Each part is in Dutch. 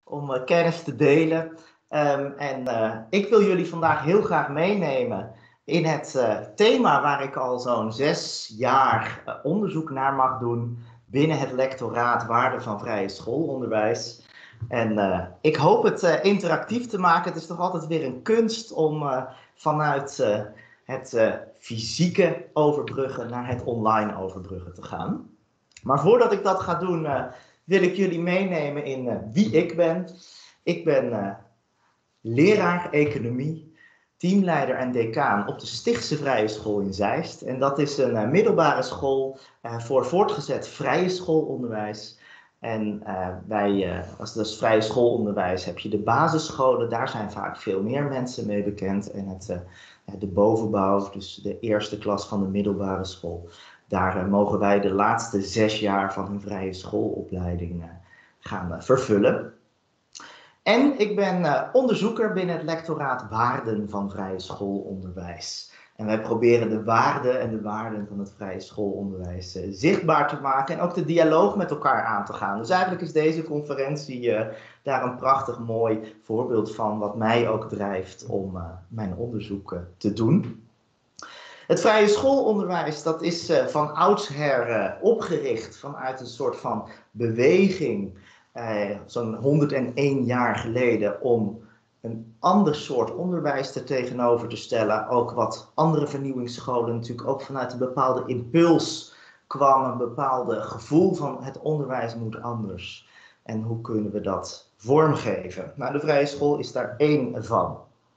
om kennis te delen. Ik wil jullie vandaag heel graag meenemen in het thema waar ik al zo'n 6 jaar onderzoek naar mag doen binnen het lectoraat Waarden van Vrije Schoolonderwijs. Ik hoop het interactief te maken. Het is toch altijd weer een kunst om vanuit het fysieke overbruggen naar het online overbruggen te gaan. Maar voordat ik dat ga doen, wil ik jullie meenemen in wie ik ben. Ik ben leraar economie, teamleider en decaan op de Stichtse Vrije School in Zeist. En dat is een middelbare school voor voortgezet vrije schoolonderwijs. En als dus vrije schoolonderwijs heb je de basisscholen, daar zijn vaak veel meer mensen mee bekend. En de bovenbouw, dus de eerste klas van de middelbare school, daar mogen wij de laatste 6 jaar van een vrije schoolopleiding gaan vervullen. En ik ben onderzoeker binnen het lectoraat Waarden van Vrije Schoolonderwijs. En wij proberen de waarden en de waarden van het vrije schoolonderwijs zichtbaar te maken en ook de dialoog met elkaar aan te gaan. Dus eigenlijk is deze conferentie daar een prachtig mooi voorbeeld van wat mij ook drijft om mijn onderzoek te doen. Het vrije schoolonderwijs, dat is van oudsher opgericht vanuit een soort van beweging, zo'n 101 jaar geleden, om een ander soort onderwijs er tegenover te stellen. Ook wat andere vernieuwingsscholen natuurlijk ook vanuit een bepaalde impuls kwam, een bepaalde gevoel van het onderwijs moet anders. En hoe kunnen we dat vormgeven? Nou, de vrije school is daar één van.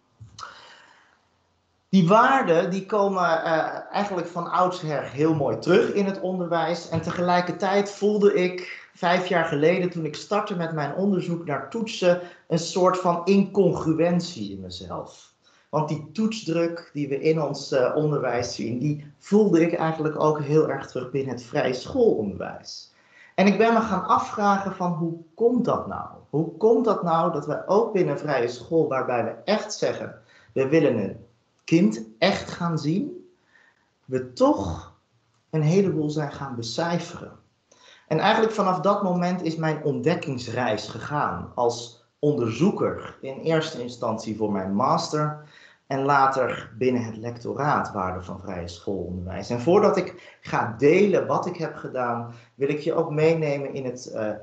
Die waarden die komen eigenlijk van oudsher heel mooi terug in het onderwijs. En tegelijkertijd voelde ik 5 jaar geleden, toen ik startte met mijn onderzoek naar toetsen, een soort van incongruentie in mezelf. Want die toetsdruk die we in ons onderwijs zien, die voelde ik eigenlijk ook heel erg terug binnen het vrije schoolonderwijs. En ik ben me gaan afvragen van hoe komt dat nou? Hoe komt dat nou dat we ook binnen een vrije school, waarbij we echt zeggen, we willen een kind echt gaan zien, we toch een heleboel zijn gaan becijferen. En eigenlijk vanaf dat moment is mijn ontdekkingsreis gegaan als onderzoeker, in eerste instantie voor mijn master en later binnen het lectoraat Waarden van Vrije Schoolonderwijs. En voordat ik ga delen wat ik heb gedaan, wil ik je ook meenemen in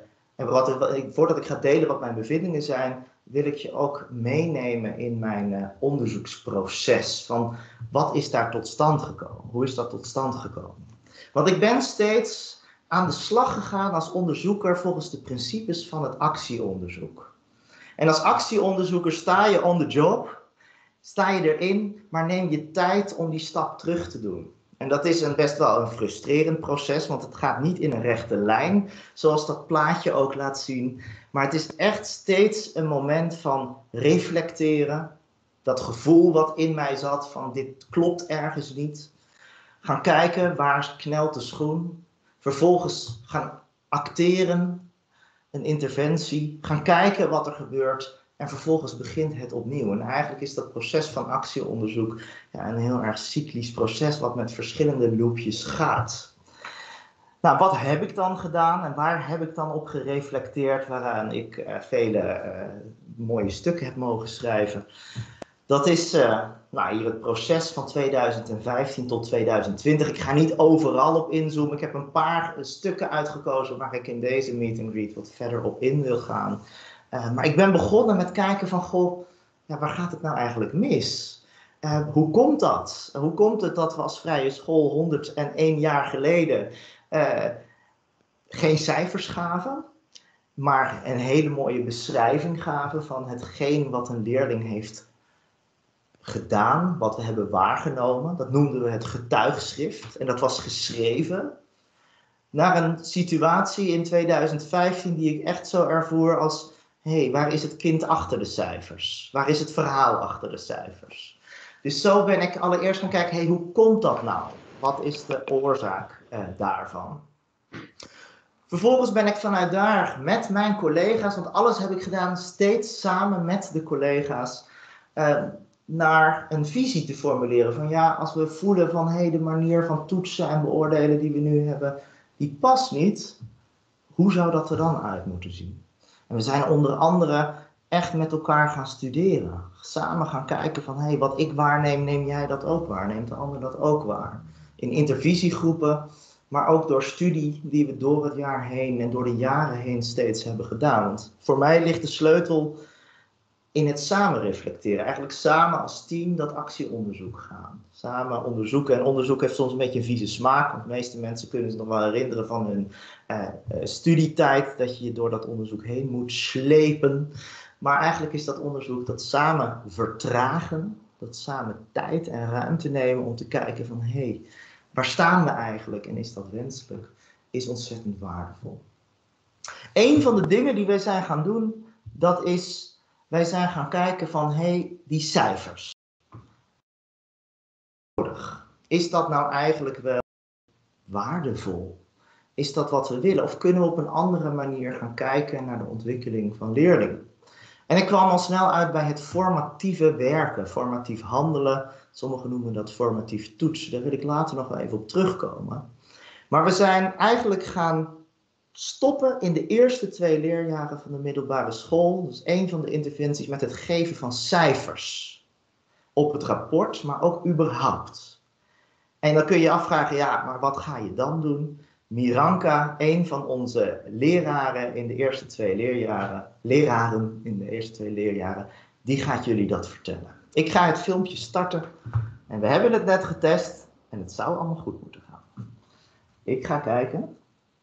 voordat ik ga delen wat mijn bevindingen zijn, wil ik je ook meenemen in mijn onderzoeksproces. Van wat is daar tot stand gekomen? Hoe is dat tot stand gekomen? Want ik ben steeds aan de slag gegaan als onderzoeker volgens de principes van het actieonderzoek. En als actieonderzoeker sta je on the job, sta je erin, maar neem je tijd om die stap terug te doen. En dat is best wel een frustrerend proces, want het gaat niet in een rechte lijn, zoals dat plaatje ook laat zien. Maar het is echt steeds een moment van reflecteren. Dat gevoel wat in mij zat van dit klopt ergens niet. Gaan kijken, waar knelt de schoen. Vervolgens gaan acteren, een interventie. Gaan kijken wat er gebeurt. En vervolgens begint het opnieuw. En eigenlijk is dat proces van actieonderzoek een heel erg cyclisch proces wat met verschillende loopjes gaat. Nou, wat heb ik dan gedaan en waar heb ik dan op gereflecteerd, waaraan ik vele mooie stukken heb mogen schrijven? Dat is hier het proces van 2015 tot 2020. Ik ga niet overal op inzoomen. Ik heb een paar stukken uitgekozen waar ik in deze meet and greet wat verder op in wil gaan. Maar ik ben begonnen met kijken van, waar gaat het nou eigenlijk mis? Hoe komt dat? Hoe komt het dat we als vrije school 101 jaar geleden geen cijfers gaven, maar een hele mooie beschrijving gaven van hetgeen wat een leerling heeft gedaan, wat we hebben waargenomen. Dat noemden we het getuigschrift en dat was geschreven. Naar een situatie in 2015 die ik echt zo ervoer als, waar is het kind achter de cijfers? Waar is het verhaal achter de cijfers? Dus zo ben ik allereerst gaan kijken, hoe komt dat nou? Wat is de oorzaak daarvan? Vervolgens ben ik vanuit daar met mijn collega's, want alles heb ik gedaan steeds samen met de collega's, naar een visie te formuleren. Van als we voelen van de manier van toetsen en beoordelen die we nu hebben, die past niet. Hoe zou dat er dan uit moeten zien? En we zijn onder andere echt met elkaar gaan studeren. Samen gaan kijken van, hé, wat ik waarneem, neem jij dat ook waar? Neemt de ander dat ook waar? In intervisiegroepen, maar ook door studie die we door het jaar heen en door de jaren heen steeds hebben gedaan. Want voor mij ligt de sleutel in het samen reflecteren. Eigenlijk samen als team dat actieonderzoek gaan. Samen onderzoeken. En onderzoek heeft soms een beetje een vieze smaak. Want de meeste mensen kunnen zich nog wel herinneren van hun studietijd. Dat je je door dat onderzoek heen moet slepen. Maar eigenlijk is dat onderzoek dat samen vertragen. Dat samen tijd en ruimte nemen om te kijken van, hé, waar staan we eigenlijk en is dat wenselijk? Is ontzettend waardevol. Een van de dingen die wij zijn gaan doen, dat is, wij zijn gaan kijken van, hé, die cijfers. Is dat nou eigenlijk wel waardevol? Is dat wat we willen? Of kunnen we op een andere manier gaan kijken naar de ontwikkeling van leerlingen? En ik kwam al snel uit bij het formatieve werken, formatief handelen. Sommigen noemen dat formatief toetsen. Daar wil ik later nog wel even op terugkomen. Maar we zijn eigenlijk gaan stoppen in de eerste 2 leerjaren van de middelbare school. Dus een van de interventies met het geven van cijfers op het rapport, maar ook überhaupt. En dan kun je je afvragen, ja, maar wat ga je dan doen? Miranka, een van onze leraren in de eerste 2 leerjaren, die gaat jullie dat vertellen. Ik ga het filmpje starten en we hebben het net getest en het zou allemaal goed moeten gaan. Ik ga kijken.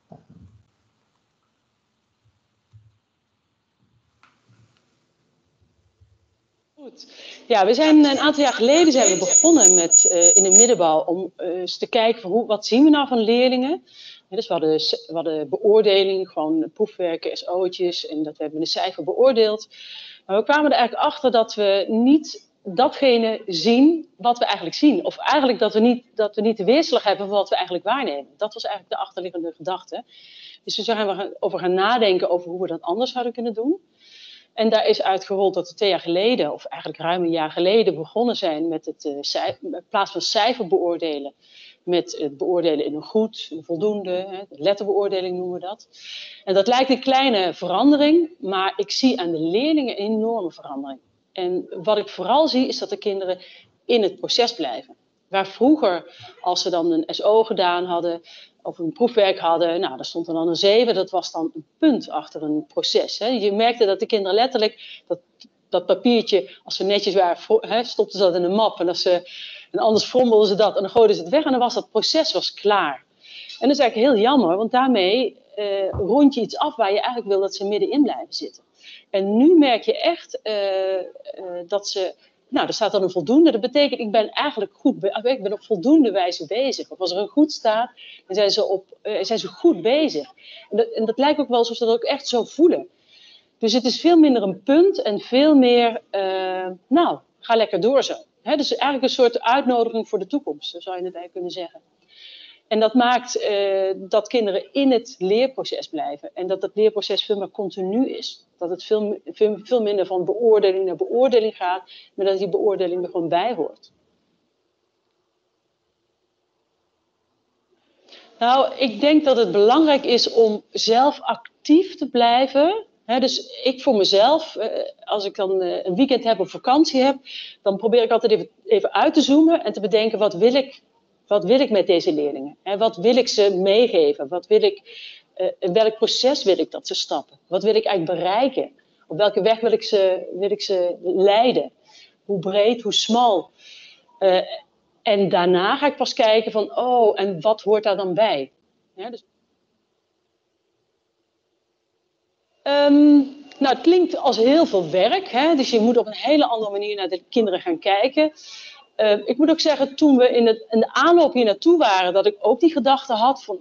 Goed. Ja, we zijn een aantal jaar geleden zijn we begonnen met in de middenbouw om eens te kijken van wat zien we nou van leerlingen. Ja, dus we hadden beoordeling, gewoon proefwerken, SO'tjes en dat hebben we in een cijfer beoordeeld. Maar we kwamen er eigenlijk achter dat we niet datgene zien wat we eigenlijk zien. Of eigenlijk dat we niet de weerslag hebben van wat we eigenlijk waarnemen. Dat was eigenlijk de achterliggende gedachte. Dus we zijn over gaan nadenken over hoe we dat anders zouden kunnen doen. En daar is uitgerold dat we 2 jaar geleden, of eigenlijk ruim een jaar geleden, begonnen zijn met het in plaats van cijfer beoordelen, met het beoordelen in een goed, een voldoende, de letterbeoordeling noemen we dat. En dat lijkt een kleine verandering, maar ik zie aan de leerlingen een enorme verandering. En wat ik vooral zie, is dat de kinderen in het proces blijven. Waar vroeger, als ze dan een SO gedaan hadden, of een proefwerk hadden, nou, daar stond er dan een 7, dat was dan een punt achter een proces. Hè. Je merkte dat de kinderen letterlijk, dat papiertje, als ze netjes waren, stopten ze dat in een map. En anders frommelden ze dat en dan gooiden ze het weg en dan was dat proces klaar. En dat is eigenlijk heel jammer, want daarmee rond je iets af waar je eigenlijk wil dat ze middenin blijven zitten. En nu merk je echt dat ze... Nou, er staat dan een voldoende. Dat betekent, ik ben op voldoende wijze bezig. Of als er een goed staat, dan zijn ze goed bezig. En dat lijkt ook wel alsof ze dat ook echt zo voelen. Dus het is veel minder een punt en veel meer, ga lekker door zo. Dus eigenlijk een soort uitnodiging voor de toekomst, zo zou je het eigenlijk kunnen zeggen. En dat maakt dat kinderen in het leerproces blijven. En dat leerproces veel meer continu is. Dat het veel minder van beoordeling naar beoordeling gaat. Maar dat die beoordeling er gewoon bij hoort. Nou, ik denk dat het belangrijk is om zelf actief te blijven. Dus ik voor mezelf, als ik dan een weekend heb of vakantie heb, dan probeer ik altijd even uit te zoomen en te bedenken, wat wil ik met deze leerlingen? Wat wil ik ze meegeven? In welk proces wil ik dat ze stappen? Wat wil ik eigenlijk bereiken? Op welke weg wil ik ze leiden? Hoe breed, hoe smal? En daarna ga ik pas kijken van, en wat hoort daar dan bij? Dus... Nou, het klinkt als heel veel werk. Dus je moet op een hele andere manier naar de kinderen gaan kijken. Ik moet ook zeggen, toen we in de aanloop hier naartoe waren, dat ik ook die gedachte had van,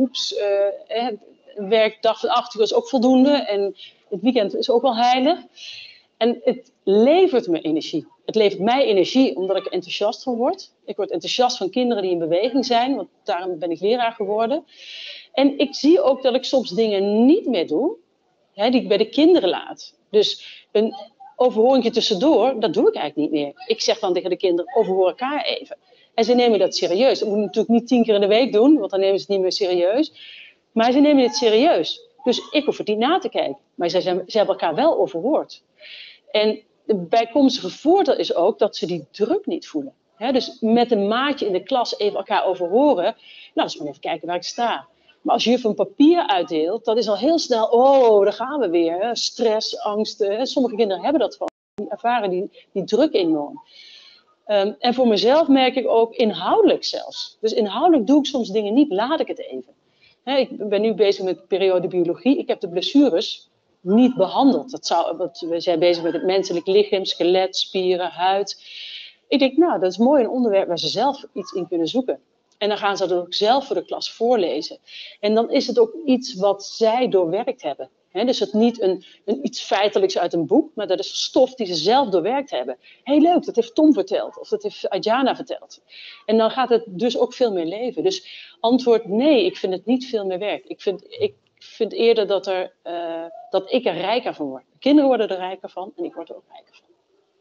werkdag van 8 uur is ook voldoende en het weekend is ook wel heilig. En het levert me energie. Het levert mij energie omdat ik er enthousiast van word. Ik word enthousiast van kinderen die in beweging zijn, want daarom ben ik leraar geworden. En ik zie ook dat ik soms dingen niet meer doe, die ik bij de kinderen laat. Dus een overhoringje tussendoor, dat doe ik eigenlijk niet meer. Ik zeg dan tegen de kinderen, overhoor elkaar even. En ze nemen dat serieus. Dat moet ik natuurlijk niet 10 keer in de week doen, want dan nemen ze het niet meer serieus. Maar ze nemen dit serieus. Dus ik hoef het niet na te kijken. Maar ze hebben elkaar wel overhoord. En de bijkomstige voordeel is ook dat ze die druk niet voelen. Dus met een maatje in de klas even elkaar overhoren. Nou, dat is maar even kijken waar ik sta. Maar als juf een papier uitdeelt, dat is al heel snel, oh, daar gaan we weer. Stress, angst. Sommige kinderen hebben dat gewoon. Die ervaren die druk enorm. En voor mezelf merk ik ook inhoudelijk zelfs. Dus inhoudelijk doe ik soms dingen niet, laat ik het even. Ik ben nu bezig met de periode biologie. Ik heb de blessures niet behandeld. We zijn bezig met het menselijk lichaam, skelet, spieren, huid. Ik denk, nou, dat is mooi, een onderwerp waar ze zelf iets in kunnen zoeken. En dan gaan ze dat ook zelf voor de klas voorlezen. En dan is het ook iets wat zij doorwerkt hebben. Dus het niet iets feitelijks uit een boek, maar dat is stof die ze zelf doorwerkt hebben. Heel leuk, dat heeft Tom verteld, of dat heeft Adjana verteld. En dan gaat het dus ook veel meer leven. Dus antwoord nee, ik vind het niet veel meer werk. Ik vind eerder dat ik er rijker van word. De kinderen worden er rijker van en ik word er ook rijker van.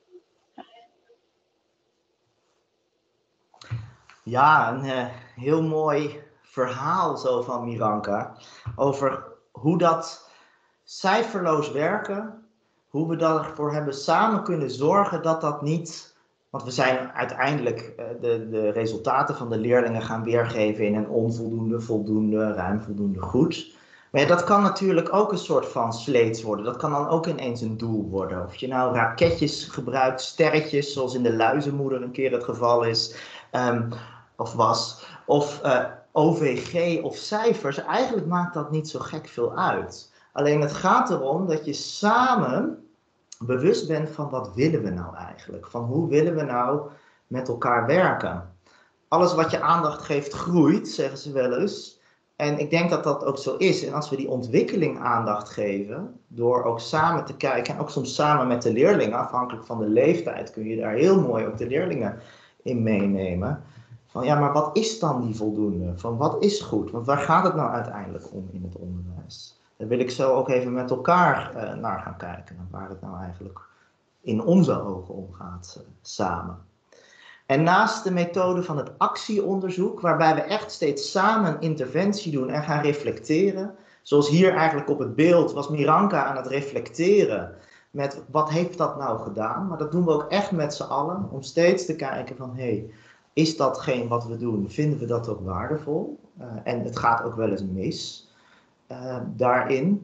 Ja, een heel mooi verhaal zo van Miranka over hoe dat cijferloos werken, hoe we ervoor hebben samen kunnen zorgen dat dat niet, want we zijn uiteindelijk de resultaten van de leerlingen gaan weergeven in een onvoldoende, voldoende, ruim voldoende, goed. Maar ja, dat kan natuurlijk ook een soort van sleets worden. Dat kan dan ook ineens een doel worden. Of je nou raketjes gebruikt, sterretjes, zoals in de Luizenmoeder een keer het geval is, of was, of OVG of cijfers. Eigenlijk maakt dat niet zo gek veel uit. Alleen het gaat erom dat je samen bewust bent van wat willen we nou eigenlijk? Van hoe willen we nou met elkaar werken? Alles wat je aandacht geeft groeit, zeggen ze wel eens. En ik denk dat dat ook zo is. En als we die ontwikkeling aandacht geven, door ook samen te kijken, en ook soms samen met de leerlingen, afhankelijk van de leeftijd, kun je daar heel mooi ook de leerlingen in meenemen. Van ja, maar wat is dan die voldoende? Van wat is goed? Want waar gaat het nou uiteindelijk om in het onderwijs? Daar wil ik zo ook even met elkaar naar gaan kijken. Waar het nou eigenlijk in onze ogen om gaat samen. En naast de methode van het actieonderzoek, waarbij we echt steeds samen een interventie doen en gaan reflecteren. Zoals hier eigenlijk op het beeld was Miranka aan het reflecteren met wat heeft dat nou gedaan. Maar dat doen we ook echt met z'n allen, om steeds te kijken van hey, is datgene wat we doen, vinden we dat ook waardevol? En het gaat ook wel eens mis daarin.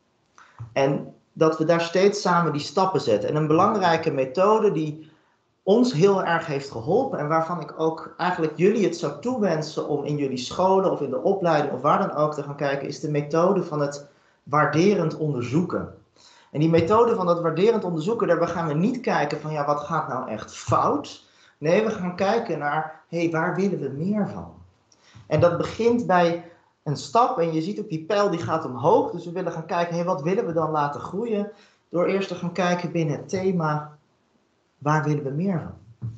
En dat we daar steeds samen die stappen zetten. En een belangrijke methode die ons heel erg heeft geholpen en waarvan ik ook eigenlijk jullie het zou toewensen om in jullie scholen of in de opleiding of waar dan ook te gaan kijken, is de methode van het waarderend onderzoeken. En die methode van dat waarderend onderzoeken, daarbij gaan we niet kijken van ja, wat gaat nou echt fout? Nee, we gaan kijken naar, hey, waar willen we meer van? En dat begint bij een stap en je ziet ook die pijl die gaat omhoog. Dus we willen gaan kijken, hey, wat willen we dan laten groeien? Door eerst te gaan kijken binnen het thema, waar willen we meer van?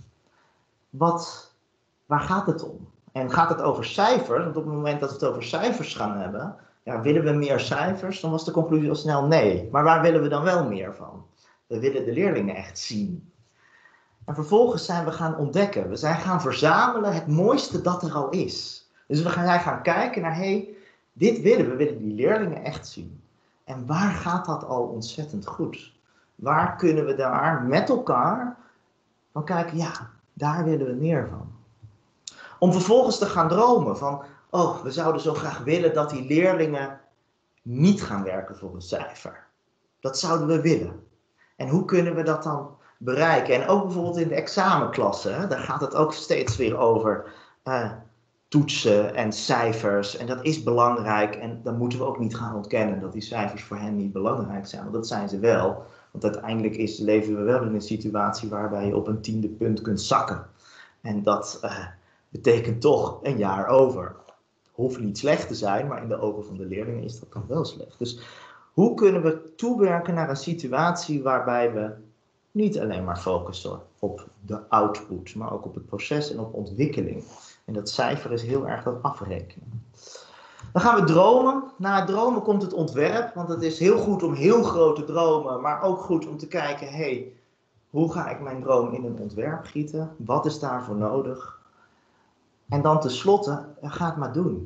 Waar gaat het om? En gaat het over cijfers? Want op het moment dat we het over cijfers gaan hebben, ja, willen we meer cijfers? Dan was de conclusie al snel nee. Maar waar willen we dan wel meer van? We willen de leerlingen echt zien. En vervolgens zijn we gaan ontdekken. We zijn gaan verzamelen het mooiste dat er al is. Dus we zijn gaan kijken naar, hey, dit willen we. We willen die leerlingen echt zien. En waar gaat dat al ontzettend goed? Waar kunnen we daar met elkaar van kijken, ja, daar willen we meer van. Om vervolgens te gaan dromen van, oh, we zouden zo graag willen dat die leerlingen niet gaan werken voor een cijfer. Dat zouden we willen. En hoe kunnen we dat dan bereiken? En ook bijvoorbeeld in de examenklassen, daar gaat het ook steeds weer over toetsen en cijfers. En dat is belangrijk en dan moeten we ook niet gaan ontkennen dat die cijfers voor hen niet belangrijk zijn. Want dat zijn ze wel. Want uiteindelijk leven we wel in een situatie waarbij je op een 10e punt kunt zakken. En dat betekent toch een jaar over. Hoeft niet slecht te zijn, maar in de ogen van de leerlingen is dat dan wel slecht. Dus hoe kunnen we toewerken naar een situatie waarbij we niet alleen maar focussen op de output, maar ook op het proces en op ontwikkeling. En dat cijfer is heel erg dat afrekenen. Dan gaan we dromen. Na het dromen komt het ontwerp, want het is heel goed om heel groot te dromen, maar ook goed om te kijken, hey, hoe ga ik mijn droom in een ontwerp gieten? Wat is daarvoor nodig? En dan tenslotte, ga het maar doen.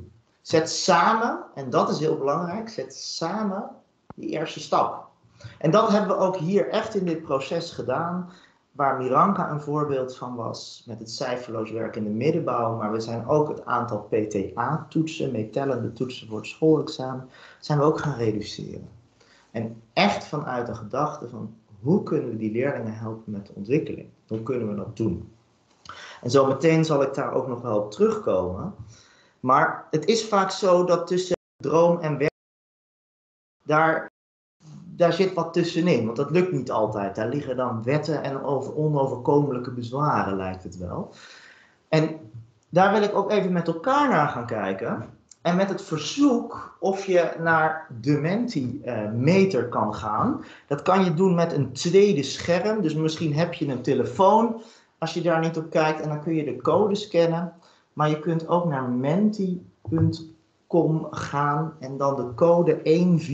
Zet samen, en dat is heel belangrijk, zet samen die eerste stap. En dat hebben we ook hier echt in dit proces gedaan, waar Miranka een voorbeeld van was, met het cijferloos werk in de middenbouw, maar we zijn ook het aantal PTA-toetsen, meetellende toetsen voor het schoolexamen, zijn we ook gaan reduceren. En echt vanuit de gedachte van, hoe kunnen we die leerlingen helpen met de ontwikkeling? Hoe kunnen we dat doen? En zo meteen zal ik daar ook nog wel op terugkomen. Maar het is vaak zo dat tussen droom en werk, daar zit wat tussenin. Want dat lukt niet altijd. Daar liggen dan wetten en onoverkomelijke bezwaren, lijkt het wel. En daar wil ik ook even met elkaar naar gaan kijken. En met het verzoek of je naar de Mentimeter kan gaan. Dat kan je doen met een tweede scherm. Dus misschien heb je een telefoon als je daar niet op kijkt. En dan kun je de code scannen. Maar je kunt ook naar menti.com gaan en dan de code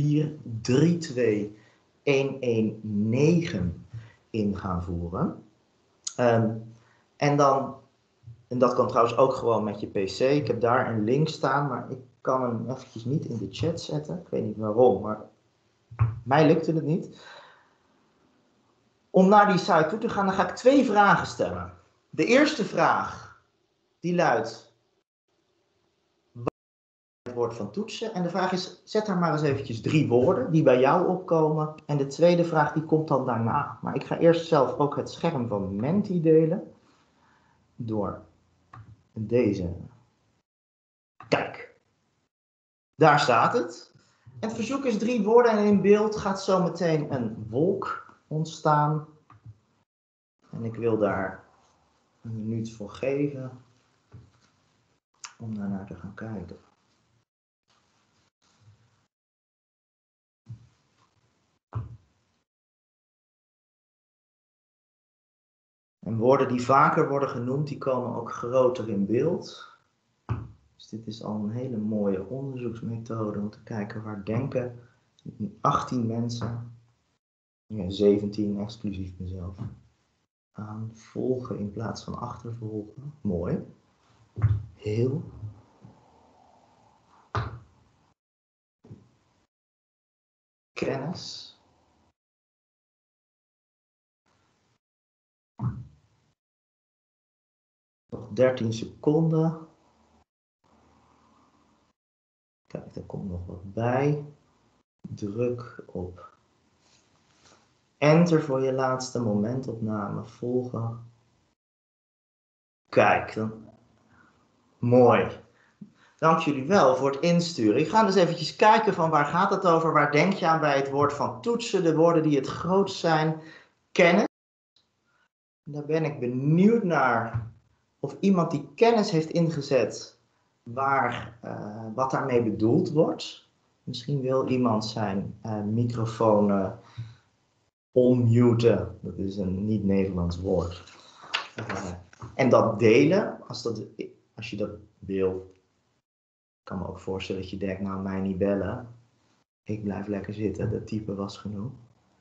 1432119 in gaan voeren. En dat kan trouwens ook gewoon met je PC. Ik heb daar een link staan, maar ik kan hem eventjes niet in de chat zetten. Ik weet niet waarom, maar mij lukte het niet. Om naar die site toe te gaan, dan ga ik 2 vragen stellen. De eerste vraag, die luidt, wat is het woord van toetsen? En de vraag is, zet daar maar eens eventjes 3 woorden die bij jou opkomen. En de tweede vraag, die komt dan daarna. Maar ik ga eerst zelf ook het scherm van Menti delen. Door deze. Kijk, daar staat het. Het verzoek is 3 woorden en in beeld gaat zo meteen een wolk ontstaan. En ik wil daar een minuut voor geven om daarnaar te gaan kijken. En woorden die vaker worden genoemd, die komen ook groter in beeld. Dus dit is al een hele mooie onderzoeksmethode om te kijken waar denken 18 mensen, 17 exclusief mezelf, aan volgen in plaats van achtervolgen. Mooi. Heel. Kennis. Nog 13 seconden. Kijk, er komt nog wat bij. Druk op Enter voor je laatste momentopname. Volgen. Kijk, dan. Mooi. Dank jullie wel voor het insturen. Ik ga dus eventjes kijken van waar gaat het over? Waar denk je aan bij het woord van toetsen? De woorden die het grootst zijn. Kennis. Daar ben ik benieuwd naar of iemand die kennis heeft ingezet wat daarmee bedoeld wordt. Misschien wil iemand zijn microfoon onmuten. Dat is een niet-Nederlands woord. En dat delen, als je dat wil. Ik kan me ook voorstellen dat je denkt, nou mij niet bellen. Ik blijf lekker zitten, dat type was genoeg.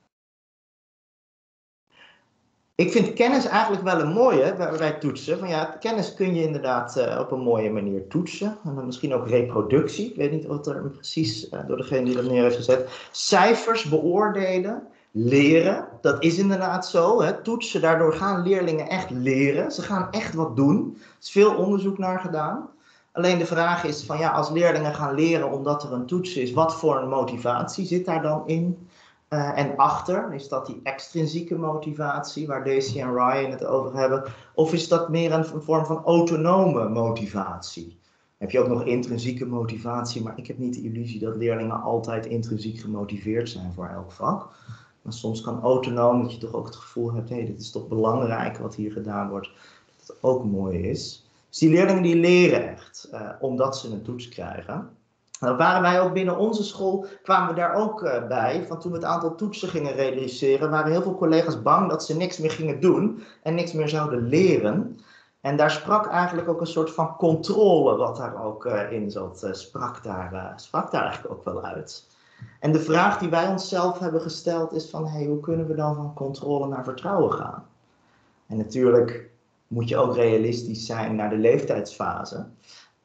Ik vind kennis eigenlijk wel een mooie bij toetsen. Van ja, kennis kun je inderdaad op een mooie manier toetsen. En dan misschien ook reproductie. Ik weet niet wat er precies door degene die dat neer heeft gezet. Cijfers beoordelen. Leren. Dat is inderdaad zo. Hè. Toetsen, daardoor gaan leerlingen echt leren. Ze gaan echt wat doen. Er is veel onderzoek naar gedaan. Alleen de vraag is van ja, als leerlingen gaan leren omdat er een toets is, wat voor een motivatie zit daar dan in? En achter, is dat die extrinsieke motivatie waar Daisy en Ryan het over hebben? Of is dat meer een vorm van autonome motivatie? Heb je ook nog intrinsieke motivatie, maar ik heb niet de illusie dat leerlingen altijd intrinsiek gemotiveerd zijn voor elk vak. Maar soms kan autonoom, dat je toch ook het gevoel hebt, hé, dit is toch belangrijk wat hier gedaan wordt, dat het ook mooi is. Dus die leerlingen die leren echt, omdat ze een toets krijgen. Nou, waren wij ook binnen onze school, kwamen we daar ook bij, van toen we het aantal toetsen gingen reduceren, waren heel veel collega's bang dat ze niks meer gingen doen en niks meer zouden leren. En daar sprak eigenlijk ook een soort van controle wat daar ook in zat, sprak daar eigenlijk ook wel uit. En de vraag die wij onszelf hebben gesteld is van, hey, hoe kunnen we dan van controle naar vertrouwen gaan? En natuurlijk moet je ook realistisch zijn naar de leeftijdsfase.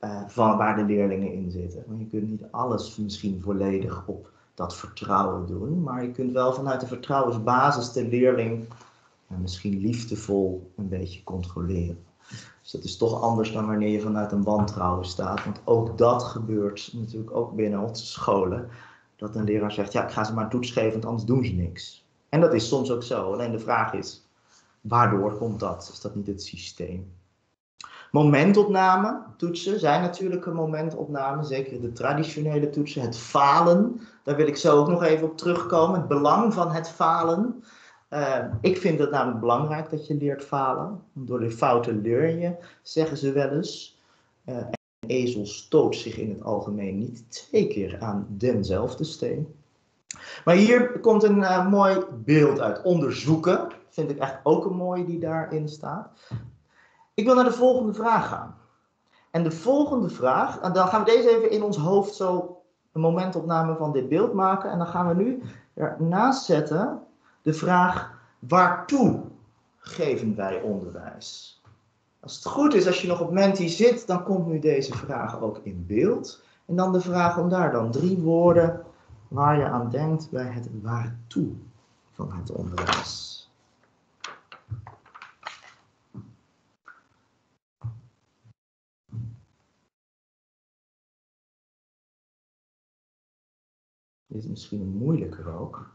van waar de leerlingen in zitten. Want je kunt niet alles misschien volledig op dat vertrouwen doen, maar je kunt wel vanuit de vertrouwensbasis de leerling misschien liefdevol een beetje controleren. Dus dat is toch anders dan wanneer je vanuit een wantrouwen staat, want ook dat gebeurt natuurlijk ook binnen onze scholen, dat een leraar zegt, ja, ik ga ze maar een toets geven, want anders doen ze niks. En dat is soms ook zo, alleen de vraag is, waardoor komt dat? Is dat niet het systeem? Momentopname, toetsen zijn natuurlijk een momentopname, zeker de traditionele toetsen. Het falen, daar wil ik zo ook nog even op terugkomen. Het belang van het falen. Ik vind het namelijk belangrijk dat je leert falen. Door de fouten leer je, zeggen ze wel eens. Een ezel stoot zich in het algemeen niet 2 keer aan denzelfde steen. Maar hier komt een mooi beeld uit. Onderzoeken, vind ik echt ook een mooie die daarin staat. Ik wil naar de volgende vraag gaan. En de volgende vraag, en dan gaan we deze even in ons hoofd zo een momentopname van dit beeld maken. En dan gaan we nu ernaast zetten de vraag, waartoe geven wij onderwijs? Als het goed is, als je nog op Menti zit, dan komt nu deze vraag ook in beeld. En dan de vraag om daar dan 3 woorden waar je aan denkt bij het waartoe van het onderwijs. Dit is misschien een moeilijker ook.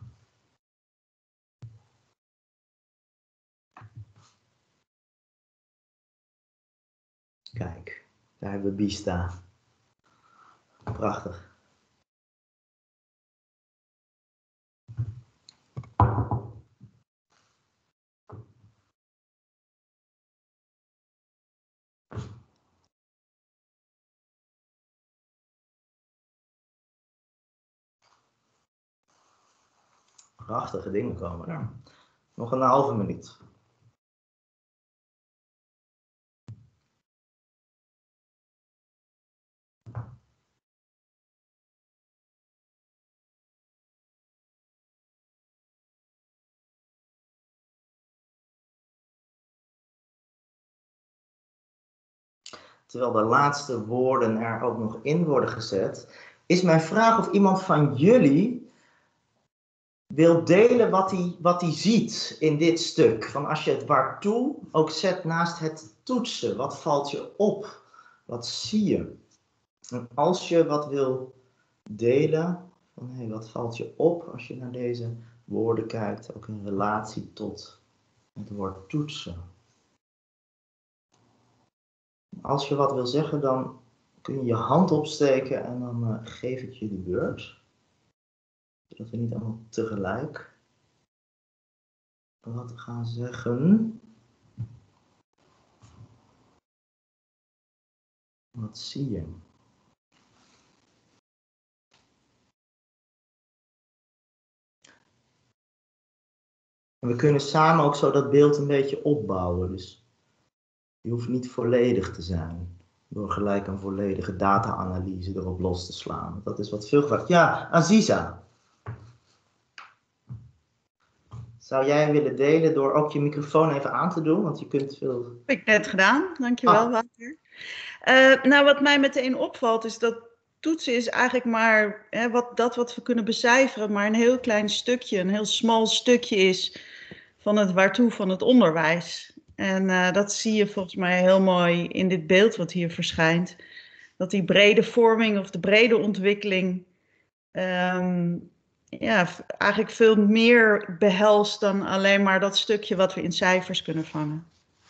Kijk, daar hebben we Bista. Prachtig. Prachtige dingen komen er. Nog een halve minuut. Terwijl de laatste woorden er ook nog in worden gezet, is mijn vraag of iemand van jullie wil delen wat hij ziet in dit stuk. Van als je het waartoe ook zet naast het toetsen, wat valt je op? Wat zie je? En als je wat wil delen, van hey, wat valt je op als je naar deze woorden kijkt, ook in relatie tot het woord toetsen. Als je wat wil zeggen, dan kun je je hand opsteken en dan geef ik je de beurt. Zodat we niet allemaal tegelijk wat gaan zeggen. Wat zie je? En we kunnen samen ook zo dat beeld een beetje opbouwen. Dus je hoeft niet volledig te zijn. Door gelijk een volledige data-analyse erop los te slaan. Dat is wat veel gevraagd. Ja, Aziza. Zou jij willen delen door ook je microfoon even aan te doen? Want je kunt veel... Dat heb ik net gedaan. Dankjewel, Wouter. Nou, wat mij meteen opvalt is dat toetsen is eigenlijk maar wat we kunnen becijferen, maar een heel klein stukje, een heel smal stukje is van het waartoe van het onderwijs. En dat zie je volgens mij heel mooi in dit beeld wat hier verschijnt. Dat die brede vorming of de brede ontwikkeling eigenlijk veel meer behelst dan alleen maar dat stukje wat we in cijfers kunnen vangen.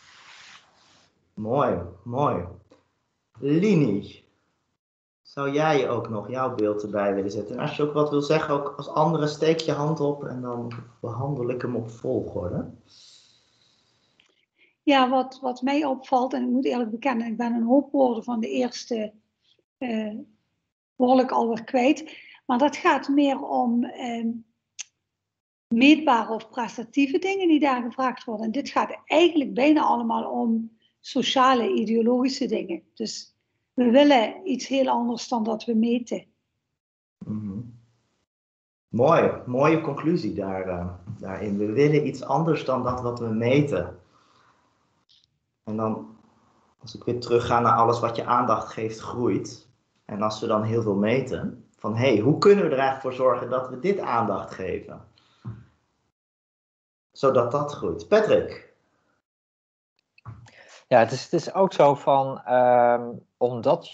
Mooi, mooi. Lini, zou jij ook nog jouw beeld erbij willen zetten? En als je ook wat wil zeggen, ook als andere, steek je hand op en dan behandel ik hem op volgorde. Ja, wat mij opvalt, en ik moet eerlijk bekennen, ik ben een hoop woorden van de eerste behoorlijk alweer kwijt. Maar dat gaat meer om meetbare of prestatieve dingen die daar gevraagd worden. En dit gaat eigenlijk bijna allemaal om sociale, ideologische dingen. Dus we willen iets heel anders dan dat we meten. Mooi, mooie conclusie daarin. We willen iets anders dan dat wat we meten. En dan als ik weer terugga naar alles wat je aandacht geeft, groeit. En als we dan heel veel meten, van hoe kunnen we er eigenlijk voor zorgen dat we dit aandacht geven? Zodat dat groeit. Patrick? Ja, het is ook zo van, omdat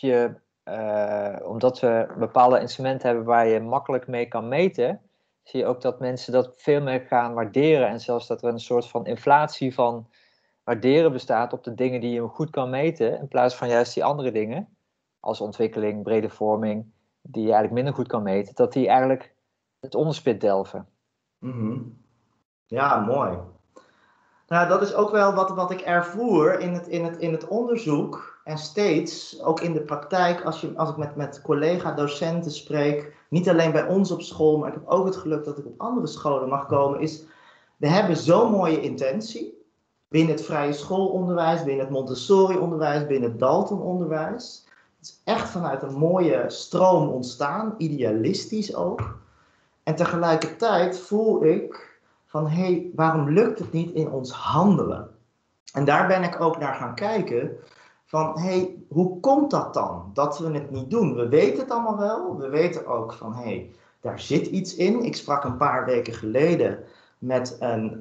we bepaalde instrumenten hebben waar je makkelijk mee kan meten, zie je ook dat mensen dat veel meer gaan waarderen. En zelfs dat er een soort van inflatie van waarderen bestaat op de dingen die je goed kan meten, in plaats van juist die andere dingen, als ontwikkeling, brede vorming, die je eigenlijk minder goed kan meten, dat die eigenlijk het onderspit delven. Mm-hmm. Ja, mooi. Nou, dat is ook wel wat ik ervoer in het onderzoek en steeds, ook in de praktijk, als ik met collega-docenten spreek, niet alleen bij ons op school, maar ik heb ook het geluk dat ik op andere scholen mag komen, is, we hebben zo'n mooie intentie, binnen het vrije schoolonderwijs, binnen het Montessori-onderwijs, binnen het Dalton-onderwijs. Het is echt vanuit een mooie stroom ontstaan, idealistisch ook. En tegelijkertijd voel ik van, waarom lukt het niet in ons handelen? En daar ben ik ook naar gaan kijken van, hoe komt dat dan, dat we het niet doen? We weten het allemaal wel, we weten ook van, daar zit iets in. Ik sprak een paar weken geleden met een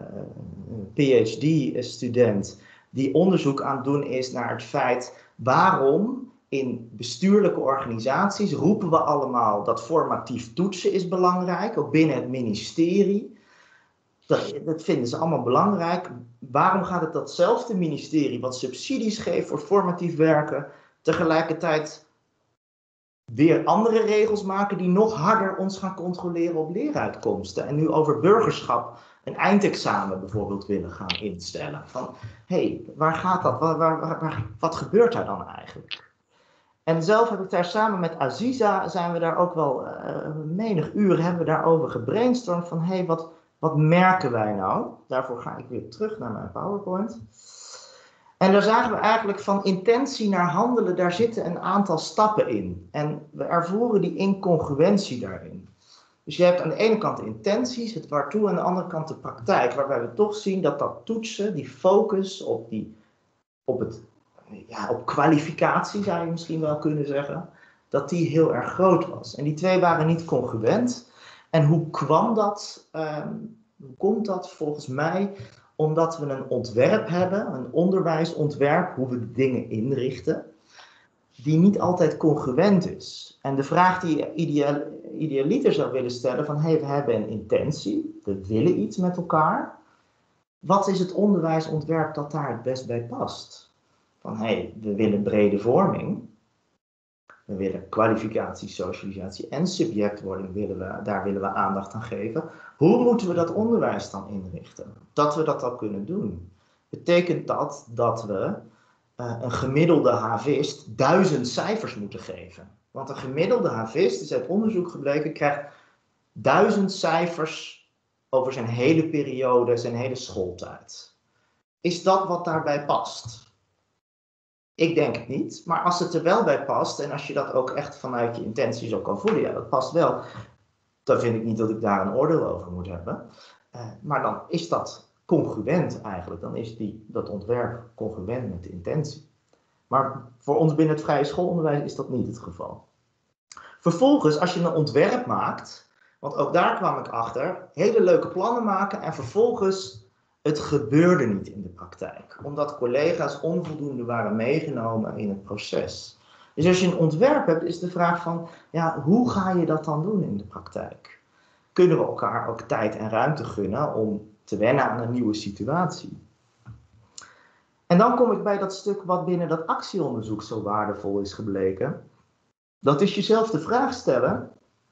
PhD-student die onderzoek aan het doen is naar het feit, waarom in bestuurlijke organisaties roepen we allemaal dat formatief toetsen is belangrijk, ook binnen het ministerie. Dat vinden ze allemaal belangrijk. Waarom gaat het datzelfde ministerie wat subsidies geeft voor formatief werken, tegelijkertijd weer andere regels maken die nog harder ons gaan controleren op leeruitkomsten. En nu over burgerschap een eindexamen bijvoorbeeld willen gaan instellen. Van, waar gaat dat? Wat gebeurt daar dan eigenlijk? En zelf heb ik daar samen met Aziza, zijn we daar ook wel menig uur hebben we daarover gebrainstormd van, wat merken wij nou? Daarvoor ga ik weer terug naar mijn PowerPoint. En daar zagen we eigenlijk van intentie naar handelen, daar zitten een aantal stappen in. En we ervoeren die incongruentie daarin. Dus je hebt aan de ene kant de intenties, het waartoe, aan de andere kant de praktijk. Waarbij we toch zien dat toetsen, die focus op kwalificatie zou je misschien wel kunnen zeggen, dat die heel erg groot was. En die twee waren niet congruent. En hoe kwam dat? Hoe komt dat volgens mij? Omdat we een ontwerp hebben, een onderwijsontwerp, hoe we de dingen inrichten, die niet altijd congruent is. En de vraag die idealiter zou willen stellen van, we hebben een intentie, we willen iets met elkaar. Wat is het onderwijsontwerp dat daar het best bij past? Van, we willen brede vorming. We willen kwalificatie, socialisatie en subjectwording, daar willen we aandacht aan geven. Hoe moeten we dat onderwijs dan inrichten? Dat we dat al kunnen doen. Betekent dat we een gemiddelde havist 1000 cijfers moeten geven? Want een gemiddelde havist, is uit onderzoek gebleken, krijgt 1000 cijfers over zijn hele periode, zijn hele schooltijd. Is dat wat daarbij past? Ik denk het niet, maar als het er wel bij past en als je dat ook echt vanuit je intenties ook kan voelen, ja, dat past wel, dan vind ik niet dat ik daar een oordeel over moet hebben. Maar dan is dat congruent eigenlijk, dan is dat ontwerp congruent met de intentie. Maar voor ons binnen het vrije schoolonderwijs is dat niet het geval. Vervolgens, als je een ontwerp maakt, want ook daar kwam ik achter, hele leuke plannen maken en vervolgens het gebeurde niet in de praktijk, omdat collega's onvoldoende waren meegenomen in het proces. Dus als je een ontwerp hebt, is de vraag van, hoe ga je dat dan doen in de praktijk? Kunnen we elkaar ook tijd en ruimte gunnen om te wennen aan een nieuwe situatie? En dan kom ik bij dat stuk wat binnen dat actieonderzoek zo waardevol is gebleken. Dat is jezelf de vraag stellen,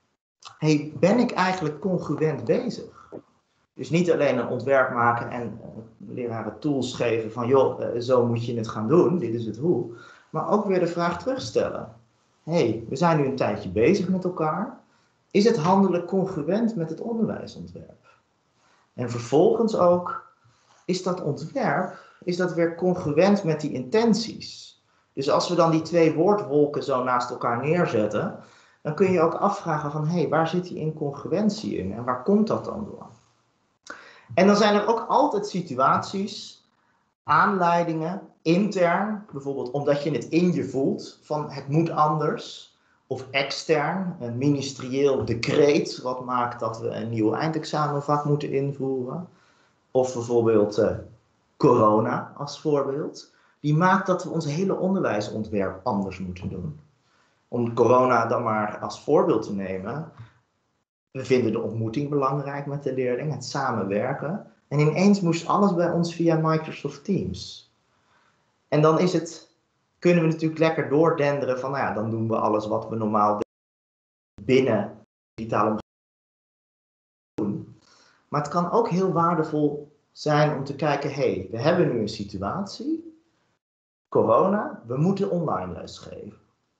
ben ik eigenlijk congruent bezig? Dus niet alleen een ontwerp maken en leraren tools geven van, zo moet je het gaan doen, dit is het hoe. Maar ook weer de vraag terugstellen. We zijn nu een tijdje bezig met elkaar. Is het handelen congruent met het onderwijsontwerp? En vervolgens ook, is dat ontwerp, is dat weer congruent met die intenties? Dus als we dan die twee woordwolken zo naast elkaar neerzetten, dan kun je ook afvragen van, waar zit die incongruentie in en waar komt dat dan door? En dan zijn er ook altijd situaties aanleidingen intern, bijvoorbeeld omdat je het in je voelt van het moet anders, of extern, een ministerieel decreet wat maakt dat we een nieuw eindexamenvak moeten invoeren, of bijvoorbeeld corona als voorbeeld, die maakt dat we ons hele onderwijsontwerp anders moeten doen. Om corona dan maar als voorbeeld te nemen, we vinden de ontmoeting belangrijk met de leerling, het samenwerken. En ineens moest alles bij ons via Microsoft Teams. En dan kunnen we natuurlijk lekker doordenderen van, nou ja, dan doen we alles wat we normaal binnen digitale omgeving doen. Maar het kan ook heel waardevol zijn om te kijken, hey, we hebben nu een situatie, corona, we moeten online lesgeven.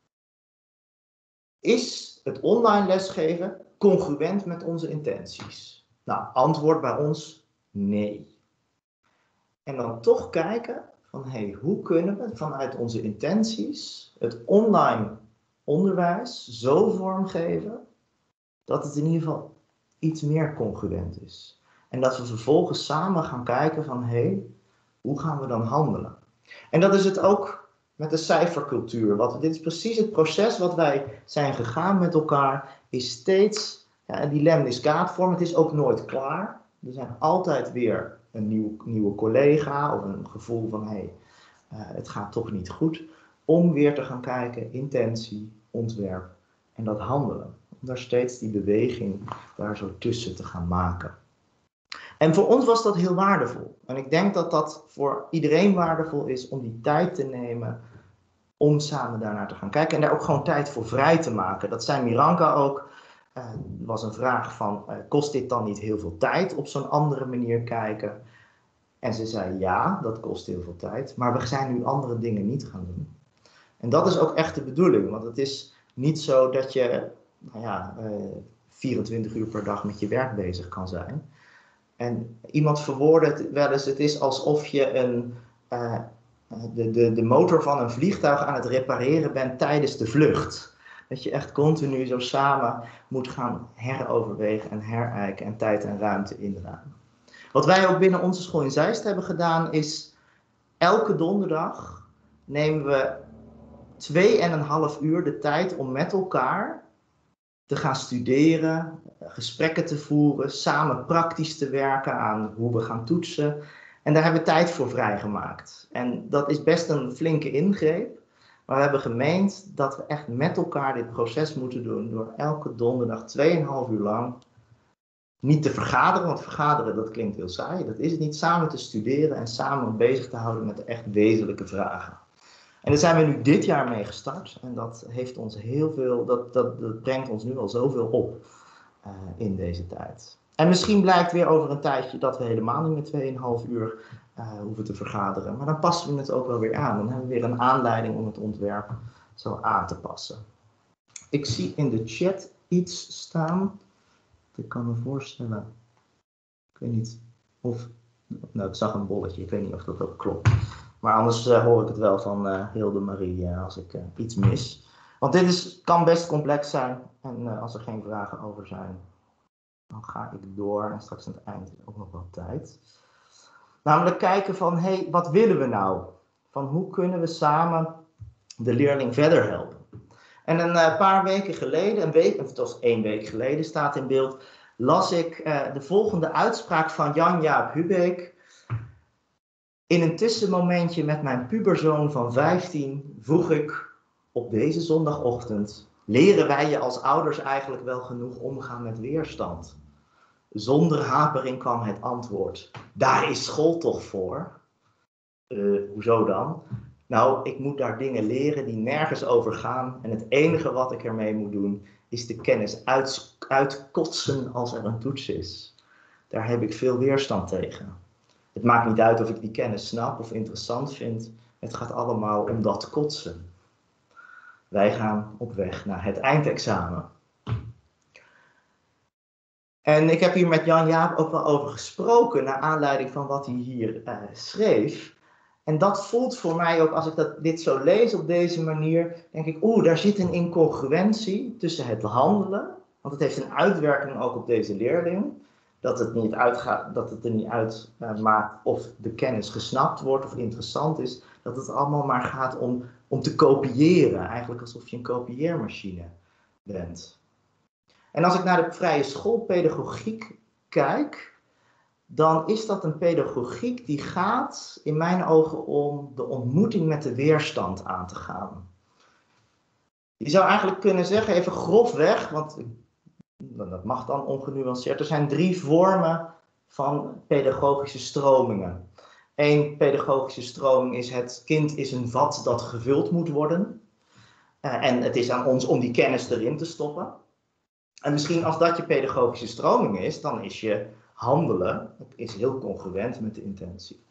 Is het online lesgeven congruent met onze intenties? Nou, antwoord bij ons, nee. En dan toch kijken van, hey, hoe kunnen we vanuit onze intenties het online onderwijs zo vormgeven dat het in ieder geval iets meer congruent is. En dat we vervolgens samen gaan kijken van, hey, hoe gaan we dan handelen? En dat is het ook met de cijfercultuur. Dit is precies het proces wat wij zijn gegaan met elkaar, is steeds, ja, die lemniscaatvorm, het is ook nooit klaar. Er zijn altijd weer een nieuwe collega of een gevoel van, hey, het gaat toch niet goed. Om weer te gaan kijken, intentie, ontwerp en dat handelen. Om daar steeds die beweging daar zo tussen te gaan maken. En voor ons was dat heel waardevol. En ik denk dat dat voor iedereen waardevol is om die tijd te nemen om samen daarnaar te gaan kijken. En daar ook gewoon tijd voor vrij te maken. Dat zei Miranka ook. Was een vraag van, kost dit dan niet heel veel tijd op zo'n andere manier kijken? En ze zei, ja, dat kost heel veel tijd. Maar we zijn nu andere dingen niet gaan doen. En dat is ook echt de bedoeling. Want het is niet zo dat je 24 uur per dag met je werk bezig kan zijn. En iemand verwoordde het wel eens, het is alsof je de motor van een vliegtuig aan het repareren bent tijdens de vlucht. Dat je echt continu zo samen moet gaan heroverwegen en herijken en tijd en ruimte inruimen. Wat wij ook binnen onze school in Zeist hebben gedaan is, elke donderdag nemen we 2,5 uur de tijd om met elkaar te gaan studeren, gesprekken te voeren, samen praktisch te werken aan hoe we gaan toetsen. En daar hebben we tijd voor vrijgemaakt. En dat is best een flinke ingreep. Maar we hebben gemeend dat we echt met elkaar dit proces moeten doen door elke donderdag 2,5 uur lang niet te vergaderen, want vergaderen dat klinkt heel saai. Dat is het niet, samen te studeren en samen bezig te houden met de echt wezenlijke vragen. En daar zijn we nu dit jaar mee gestart en dat heeft ons heel veel, dat brengt ons nu al zoveel op in deze tijd. En misschien blijkt weer over een tijdje dat we helemaal niet met 2,5 uur hoeven te vergaderen. Maar dan passen we het ook wel weer aan. Dan hebben we weer een aanleiding om het ontwerp zo aan te passen. Ik zie in de chat iets staan. Ik kan me voorstellen. Ik weet niet of. Nou, ik zag een bolletje. Ik weet niet of dat ook klopt. Maar anders hoor ik het wel van Hilde Marie als ik iets mis. Want dit kan best complex zijn. En als er geen vragen over zijn, dan ga ik door. En straks aan het eind ook nog wel tijd. Namelijk kijken van, hey, wat willen we nou? Van hoe kunnen we samen de leerling verder helpen? En een paar weken geleden, het was 1 week geleden, staat in beeld, las ik de volgende uitspraak van Jan-Jaap Hubeek. In een tussenmomentje met mijn puberzoon van 15 vroeg ik op deze zondagochtend, leren wij je als ouders eigenlijk wel genoeg omgaan met weerstand? Zonder hapering kwam het antwoord, daar is school toch voor? Hoezo dan? Nou, ik moet daar dingen leren die nergens over gaan en het enige wat ik ermee moet doen is de kennis uitkotsen als er een toets is. Daar heb ik veel weerstand tegen. Het maakt niet uit of ik die kennis snap of interessant vind. Het gaat allemaal om dat kotsen. Wij gaan op weg naar het eindexamen. En ik heb hier met Jan-Jaap ook wel over gesproken, naar aanleiding van wat hij hier schreef. En dat voelt voor mij ook, als ik dit zo lees op deze manier, denk ik, daar zit een incongruentie tussen het handelen, want het heeft een uitwerking ook op deze leerling, dat het er niet uit maakt of de kennis gesnapt wordt of interessant is. Dat het allemaal maar gaat om te kopiëren. Eigenlijk alsof je een kopieermachine bent. En als ik naar de vrije schoolpedagogiek kijk, dan is dat een pedagogiek die gaat in mijn ogen om de ontmoeting met de weerstand aan te gaan. Je zou eigenlijk kunnen zeggen, even grofweg, want dat mag dan ongenuanceerd, er zijn 3 vormen van pedagogische stromingen. 1 pedagogische stroming is het kind is een vat dat gevuld moet worden. En het is aan ons om die kennis erin te stoppen. En misschien als dat je pedagogische stroming is, dan is je handelen is heel congruent met de intentie.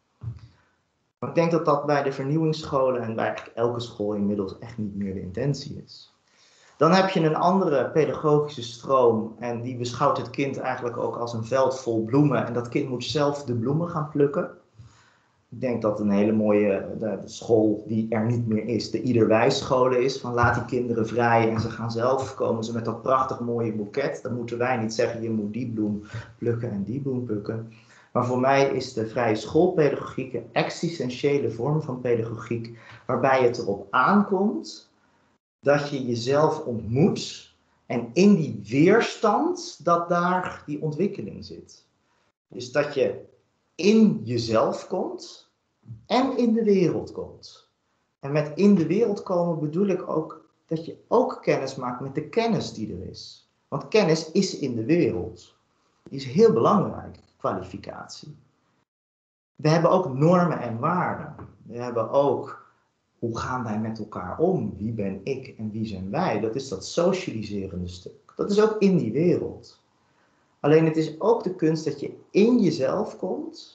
Maar ik denk dat dat bij de vernieuwingsscholen en bij eigenlijk elke school inmiddels echt niet meer de intentie is. Dan heb je een andere pedagogische stroom en die beschouwt het kind eigenlijk ook als een veld vol bloemen en dat kind moet zelf de bloemen gaan plukken. Ik denk dat een hele mooie de school die er niet meer is, de Iederwijs-scholen is, van laat die kinderen vrij en ze gaan zelf, komen ze met dat prachtig mooie boeket. Dan moeten wij niet zeggen je moet die bloem plukken en die bloem plukken. Maar voor mij is de vrije schoolpedagogiek een existentiële vorm van pedagogiek, waarbij het erop aankomt dat je jezelf ontmoet en in die weerstand dat daar die ontwikkeling zit. Dus dat je in jezelf komt en in de wereld komt. En met in de wereld komen bedoel ik ook dat je ook kennis maakt met de kennis die er is. Want kennis is in de wereld. Die is heel belangrijk, kwalificatie. We hebben ook normen en waarden. We hebben ook, hoe gaan wij met elkaar om? Wie ben ik en wie zijn wij? Dat is dat socialiserende stuk. Dat is ook in die wereld. Alleen het is ook de kunst dat je in jezelf komt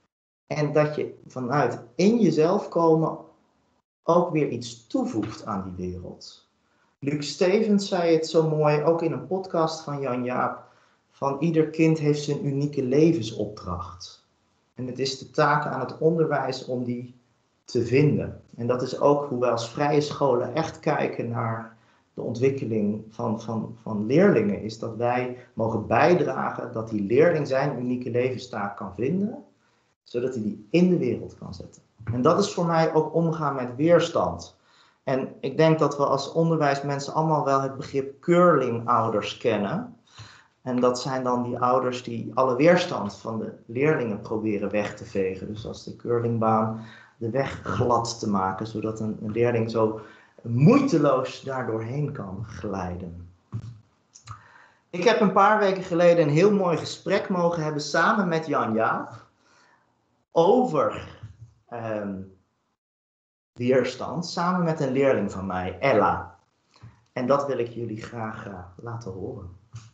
en dat je vanuit in jezelf komen ook weer iets toevoegt aan die wereld. Luc Stevens zei het zo mooi, ook in een podcast van Jan Jaap, van ieder kind heeft zijn unieke levensopdracht. En het is de taak aan het onderwijs om die te vinden. En dat is ook hoe wij als vrije scholen echt kijken naar de ontwikkeling van leerlingen, is dat wij mogen bijdragen dat die leerling zijn unieke levenstaak kan vinden, zodat hij die in de wereld kan zetten. En dat is voor mij ook omgaan met weerstand. En ik denk dat we als onderwijsmensen allemaal wel het begrip curlingouders kennen. En dat zijn dan die ouders die alle weerstand van de leerlingen proberen weg te vegen. Dus als de curlingbaan de weg glad te maken, zodat een leerling zo moeiteloos daardoorheen kan glijden. Ik heb een paar weken geleden een heel mooi gesprek mogen hebben samen met Jan Jaap over weerstand, samen met een leerling van mij, Ella. En dat wil ik jullie graag laten horen.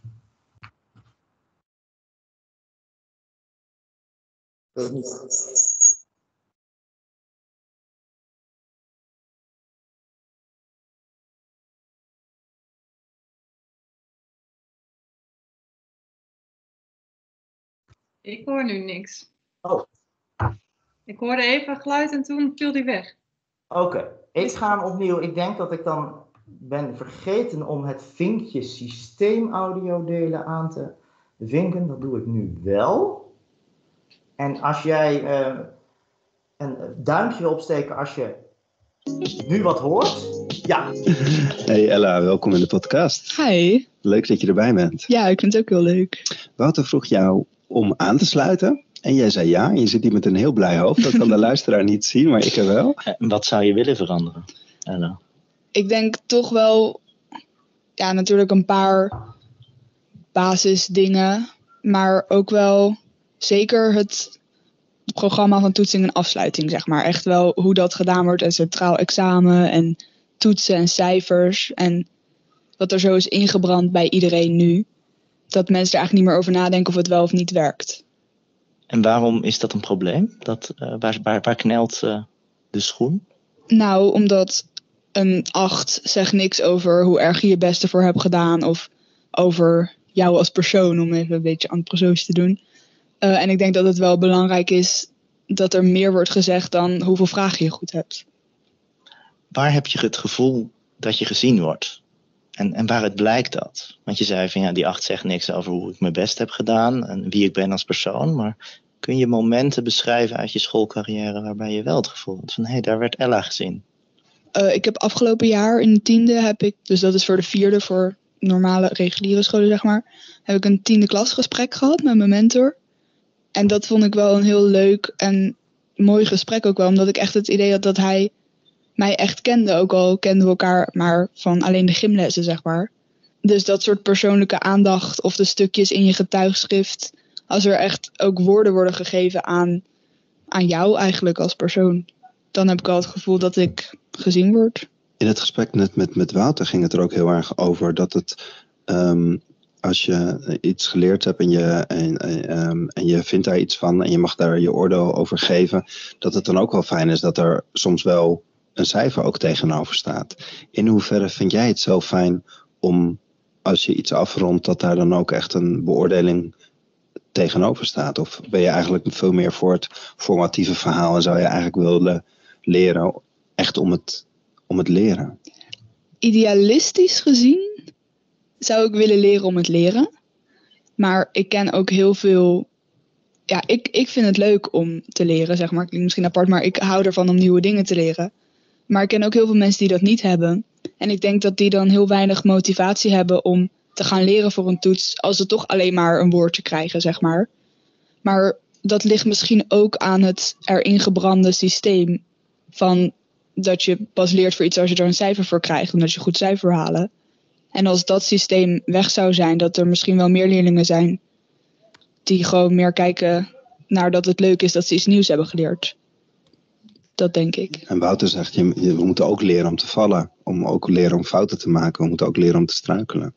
Ik hoor nu niks. Oh. Ik hoorde even geluid en toen viel die weg. Oké, ik ga hem opnieuw. Ik denk dat ik dan ben vergeten om het vinkje systeemaudio delen aan te vinken. Dat doe ik nu wel. En als jij een duimpje wil opsteken als je nu wat hoort. Ja. Hey Ella, welkom in de podcast. Hi. Leuk dat je erbij bent. Ja, ik vind het ook heel leuk. Wouter vroeg jou om aan te sluiten. En jij zei ja. Je zit hier met een heel blij hoofd. Dat kan de luisteraar niet zien, maar ik er wel. Wat zou je willen veranderen, Ella? Ik denk toch wel, ja, natuurlijk een paar basisdingen. Maar ook wel zeker het programma van toetsing en afsluiting, zeg maar. Echt wel hoe dat gedaan wordt. Een centraal examen en toetsen en cijfers. En wat er zo is ingebrand bij iedereen nu. Dat mensen er eigenlijk niet meer over nadenken of het wel of niet werkt. En waarom is dat een probleem? Waar knelt de schoen? Nou, omdat een 8 zegt niks over hoe erg je je best ervoor hebt gedaan. Of over jou als persoon, om even een beetje antroposoof te doen. En ik denk dat het wel belangrijk is dat er meer wordt gezegd dan hoeveel vragen je goed hebt. Waar heb je het gevoel dat je gezien wordt? En waaruit blijkt dat? Want je zei van ja, die 8 zegt niks over hoe ik mijn best heb gedaan en wie ik ben als persoon. Maar kun je momenten beschrijven uit je schoolcarrière waarbij je wel het gevoel had van hé, daar werd Ella gezien? Ik heb afgelopen jaar in de 10e dus dat is voor de 4e, voor normale reguliere scholen zeg maar, heb ik een 10e klasgesprek gehad met mijn mentor. En dat vond ik wel een heel leuk en mooi gesprek ook wel, omdat ik echt het idee had dat hij mij echt kende, ook al kenden we elkaar maar van alleen de gymlessen zeg maar. Dus dat soort persoonlijke aandacht of de stukjes in je getuigschrift, als er echt ook woorden worden gegeven aan jou eigenlijk als persoon, dan heb ik al het gevoel dat ik gezien word. In het gesprek net met Wouter ging het er ook heel erg over dat het, als je iets geleerd hebt en je vindt daar iets van en je mag daar je oordeel over geven, dat het dan ook wel fijn is dat er soms wel een cijfer ook tegenover staat. In hoeverre vind jij het zo fijn om, als je iets afrondt, dat daar dan ook echt een beoordeling tegenover staat? Of ben je eigenlijk veel meer voor het formatieve verhaal en zou je eigenlijk willen leren echt om het leren? Idealistisch gezien zou ik willen leren om het leren. Maar ik ken ook heel veel. Ja, ik vind het leuk om te leren, zeg maar. Klinkt misschien apart, maar ik hou ervan om nieuwe dingen te leren. Maar ik ken ook heel veel mensen die dat niet hebben. En ik denk dat die dan heel weinig motivatie hebben om te gaan leren voor een toets, als ze toch alleen maar een woordje krijgen, zeg maar. Maar dat ligt misschien ook aan het erin gebrande systeem van dat je pas leert voor iets als je er een cijfer voor krijgt, omdat je goed cijfer halen. En als dat systeem weg zou zijn, dat er misschien wel meer leerlingen zijn die gewoon meer kijken naar dat het leuk is dat ze iets nieuws hebben geleerd. Dat denk ik. En Wouter zegt, we moeten ook leren om te vallen. Om ook leren om fouten te maken. We moeten ook leren om te struikelen.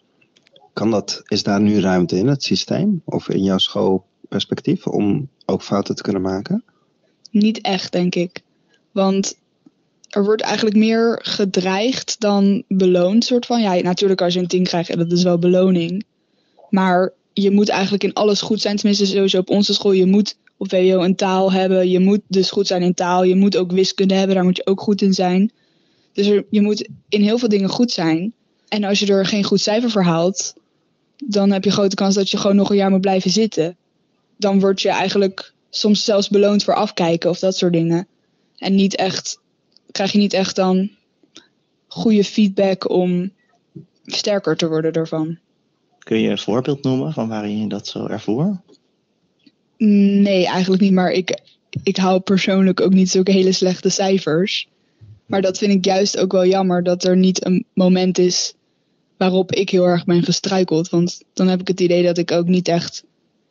Is daar nu ruimte in het systeem? Of in jouw schoolperspectief om ook fouten te kunnen maken? Niet echt, denk ik. Want er wordt eigenlijk meer gedreigd dan beloond. Soort van. Ja, natuurlijk als je een 10 krijgt, dat is wel beloning. Maar je moet eigenlijk in alles goed zijn. Tenminste, sowieso op onze school. Je moet op WO een taal hebben. Je moet dus goed zijn in taal. Je moet ook wiskunde hebben. Daar moet je ook goed in zijn. Dus je moet in heel veel dingen goed zijn. En als je er geen goed cijfer voor haalt, dan heb je grote kans dat je gewoon nog een jaar moet blijven zitten. Dan word je eigenlijk soms zelfs beloond voor afkijken of dat soort dingen. En krijg je niet echt dan goede feedback om sterker te worden ervan. Kun je een voorbeeld noemen van waarin je dat zo ervoor? Nee, eigenlijk niet. Maar ik hou persoonlijk ook niet zulke hele slechte cijfers. Maar dat vind ik juist ook wel jammer, dat er niet een moment is waarop ik heel erg ben gestruikeld. Want dan heb ik het idee dat ik ook niet echt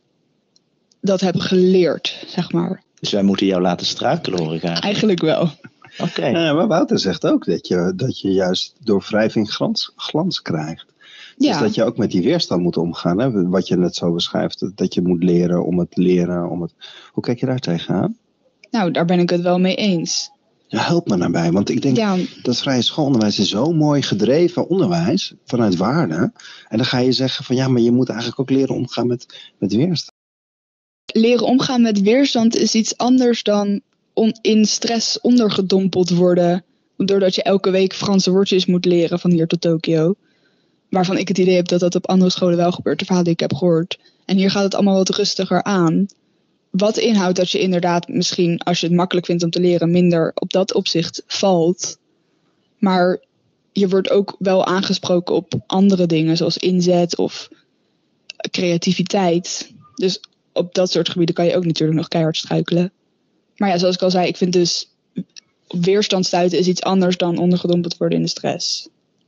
dat heb geleerd, zeg maar. Dus wij moeten jou laten struikelen, hoor ik eigenlijk. Eigenlijk wel. Oké. Ja, maar Wouter zegt ook dat je juist door wrijving glans krijgt. Dus Ja. dat je ook met die weerstand moet omgaan. Hè? Wat je net zo beschrijft. Dat je moet leren om het leren. Hoe kijk je daar tegenaan? Nou, daar ben ik het wel mee eens. Ja, help me daarbij. Want ik denk dat vrije schoolonderwijs is zo mooi gedreven onderwijs. Vanuit waarde. En dan ga je zeggen van ja, maar je moet eigenlijk ook leren omgaan met weerstand. Leren omgaan met weerstand is iets anders dan in stress ondergedompeld worden. Doordat je elke week Franse woordjes moet leren van hier tot Tokio. Waarvan ik het idee heb dat dat op andere scholen wel gebeurt. De verhalen die ik heb gehoord. En hier gaat het allemaal wat rustiger aan. Wat inhoudt dat je inderdaad misschien, als je het makkelijk vindt om te leren, minder op dat opzicht valt. Maar je wordt ook wel aangesproken op andere dingen, zoals inzet of creativiteit. Dus op dat soort gebieden kan je ook natuurlijk nog keihard struikelen. Maar ja, zoals ik al zei, ik vind dus op weerstand stuiten is iets anders dan ondergedompeld worden in de stress.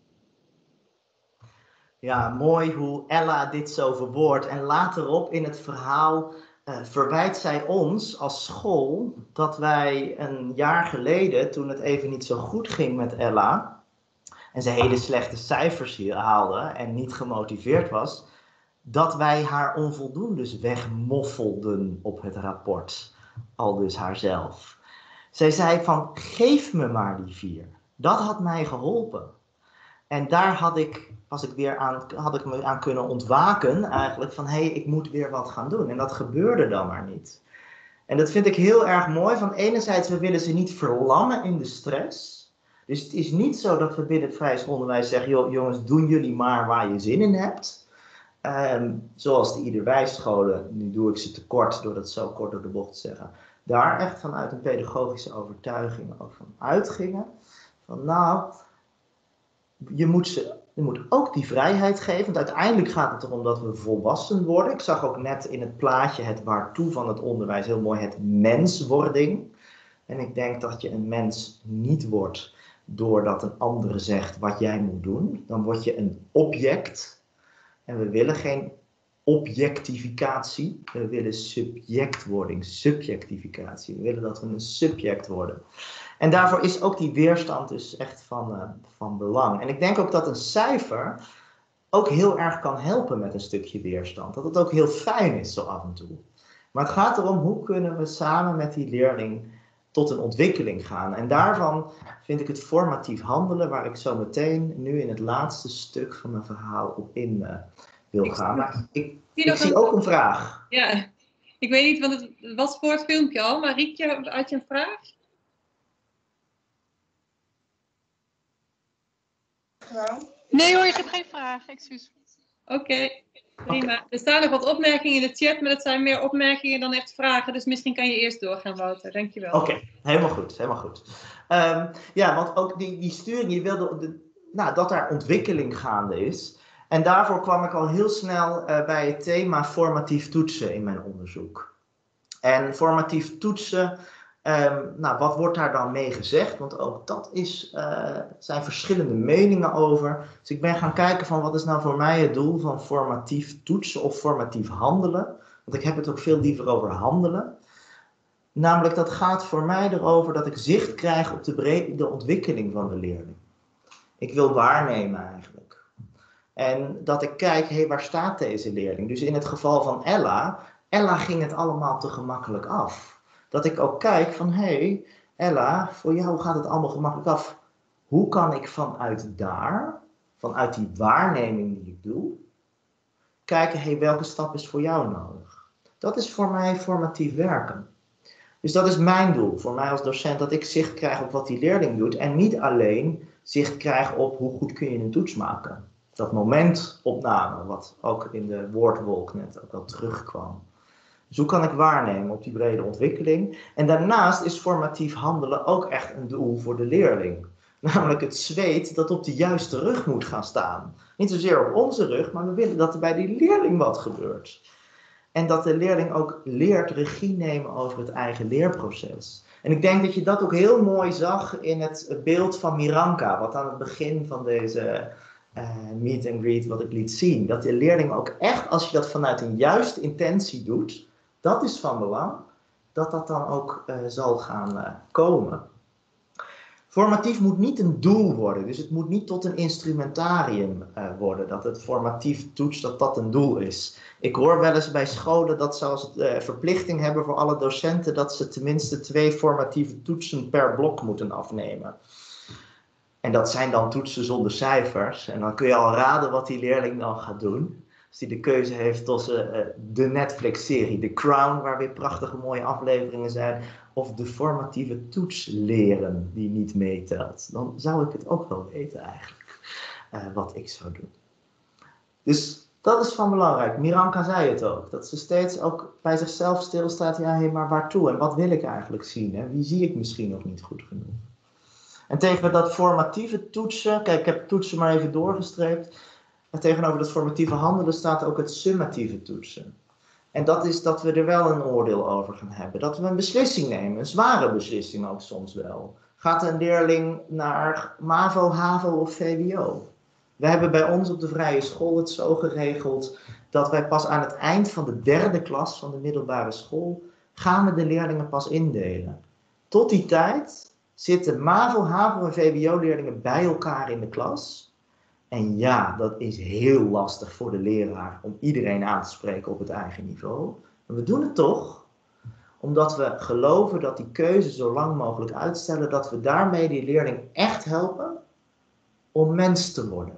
Ja, mooi hoe Ella dit zo verwoordt. En laterop in het verhaal verwijt zij ons als school dat wij een jaar geleden, toen het even niet zo goed ging met Ella, en ze hele slechte cijfers hier haalde en niet gemotiveerd was, dat wij haar onvoldoendes wegmoffelden op het rapport. Al dus haarzelf. Zij zei van, geef me maar die 4. Dat had mij geholpen. En daar had ik me aan kunnen ontwaken eigenlijk van ik moet weer wat gaan doen. En dat gebeurde dan maar niet. En dat vind ik heel erg mooi. Van enerzijds, we willen ze niet verlammen in de stress. Dus het is niet zo dat we binnen het vrije schoolonderwijs zeggen, joh, jongens, doen jullie maar waar je zin in hebt. Zoals de Iederwijs-scholen, nu doe ik ze tekort door dat zo kort door de bocht te zeggen, daar echt vanuit een pedagogische overtuiging ook van uitgingen. Van nou, je moet ook die vrijheid geven, want uiteindelijk gaat het erom dat we volwassen worden. Ik zag ook net in het plaatje het waartoe van het onderwijs heel mooi, het menswording. En ik denk dat je een mens niet wordt doordat een andere zegt wat jij moet doen. Dan word je een object. En we willen geen objectificatie, we willen subjectwording, subjectificatie. We willen dat we een subject worden. En daarvoor is ook die weerstand dus echt van belang. En ik denk ook dat een cijfer ook heel erg kan helpen met een stukje weerstand. Dat het ook heel fijn is zo af en toe. Maar het gaat erom, hoe kunnen we samen met die leerling tot een ontwikkeling gaan. En daarvan vind ik het formatief handelen, waar ik zo meteen nu in het laatste stuk van mijn verhaal op in wil gaan. Maar ik zie ook een vraag. Ja, ik weet niet, want het was voor het filmpje al, maar Riekje, had je een vraag? Nee hoor, je hebt geen vraag, excuus. Oké, prima. Er staan nog wat opmerkingen in de chat, maar dat zijn meer opmerkingen dan echt vragen. Dus misschien kan je eerst doorgaan, Wouter. Dankjewel. Oké, helemaal goed, helemaal goed. Ja, want ook die sturing, je wilde dat daar ontwikkeling gaande is. En daarvoor kwam ik al heel snel bij het thema formatief toetsen in mijn onderzoek. En formatief toetsen, wat wordt daar dan mee gezegd? Want ook dat zijn verschillende meningen over. Dus ik ben gaan kijken van wat is nou voor mij het doel van formatief toetsen of formatief handelen. Want ik heb het ook veel liever over handelen. Namelijk dat gaat voor mij erover dat ik zicht krijg op de ontwikkeling van de leerling. Ik wil waarnemen eigenlijk. En dat ik kijk, waar staat deze leerling? Dus in het geval van Ella ging het allemaal te gemakkelijk af. Dat ik ook kijk van, Ella, voor jou gaat het allemaal gemakkelijk af. Hoe kan ik vanuit die waarneming die ik doe, kijken, welke stap is voor jou nodig? Dat is voor mij formatief werken. Dus dat is mijn doel, voor mij als docent, dat ik zicht krijg op wat die leerling doet. En niet alleen zicht krijg op hoe goed kun je een toets maken. Dat momentopname, wat ook in de woordwolk net ook al terugkwam. Dus hoe kan ik waarnemen op die brede ontwikkeling? En daarnaast is formatief handelen ook echt een doel voor de leerling. Namelijk het zweet dat op de juiste rug moet gaan staan. Niet zozeer op onze rug, maar we willen dat er bij die leerling wat gebeurt. En dat de leerling ook leert regie nemen over het eigen leerproces. En ik denk dat je dat ook heel mooi zag in het beeld van Miranka, wat aan het begin van deze meet and greet wat ik liet zien. Dat de leerling ook echt, als je dat vanuit een juiste intentie doet, dat is van belang, dat dat dan ook zal gaan komen. Formatief moet niet een doel worden, dus het moet niet tot een instrumentarium worden, dat het formatief toets, dat een doel is. Ik hoor wel eens bij scholen dat ze als verplichting hebben voor alle docenten dat ze tenminste 2 formatieve toetsen per blok moeten afnemen. En dat zijn dan toetsen zonder cijfers. En dan kun je al raden wat die leerling dan gaat doen. Als die de keuze heeft tussen de Netflix-serie The Crown, waar weer prachtige mooie afleveringen zijn, of de formatieve toets leren die niet meetelt. Dan zou ik het ook wel weten eigenlijk, wat ik zou doen. Dus dat is van belangrijk. Miranka zei het ook, dat ze steeds ook bij zichzelf stilstaat, maar waartoe en wat wil ik eigenlijk zien? Hè? Wie zie ik misschien nog niet goed genoeg? En tegen dat formatieve toetsen, kijk, ik heb toetsen maar even doorgestreept. En tegenover dat formatieve handelen staat ook het summatieve toetsen. En dat is dat we er wel een oordeel over gaan hebben. Dat we een beslissing nemen, een zware beslissing ook soms wel. Gaat een leerling naar MAVO, HAVO of VWO? We hebben bij ons op de vrije school het zo geregeld dat wij pas aan het eind van de 3e klas van de middelbare school gaan we de leerlingen pas indelen. Tot die tijd zitten MAVO, HAVO en VWO-leerlingen bij elkaar in de klas. En ja, dat is heel lastig voor de leraar om iedereen aan te spreken op het eigen niveau. Maar we doen het toch, omdat we geloven dat die keuze zo lang mogelijk uitstellen, dat we daarmee die leerling echt helpen om mens te worden.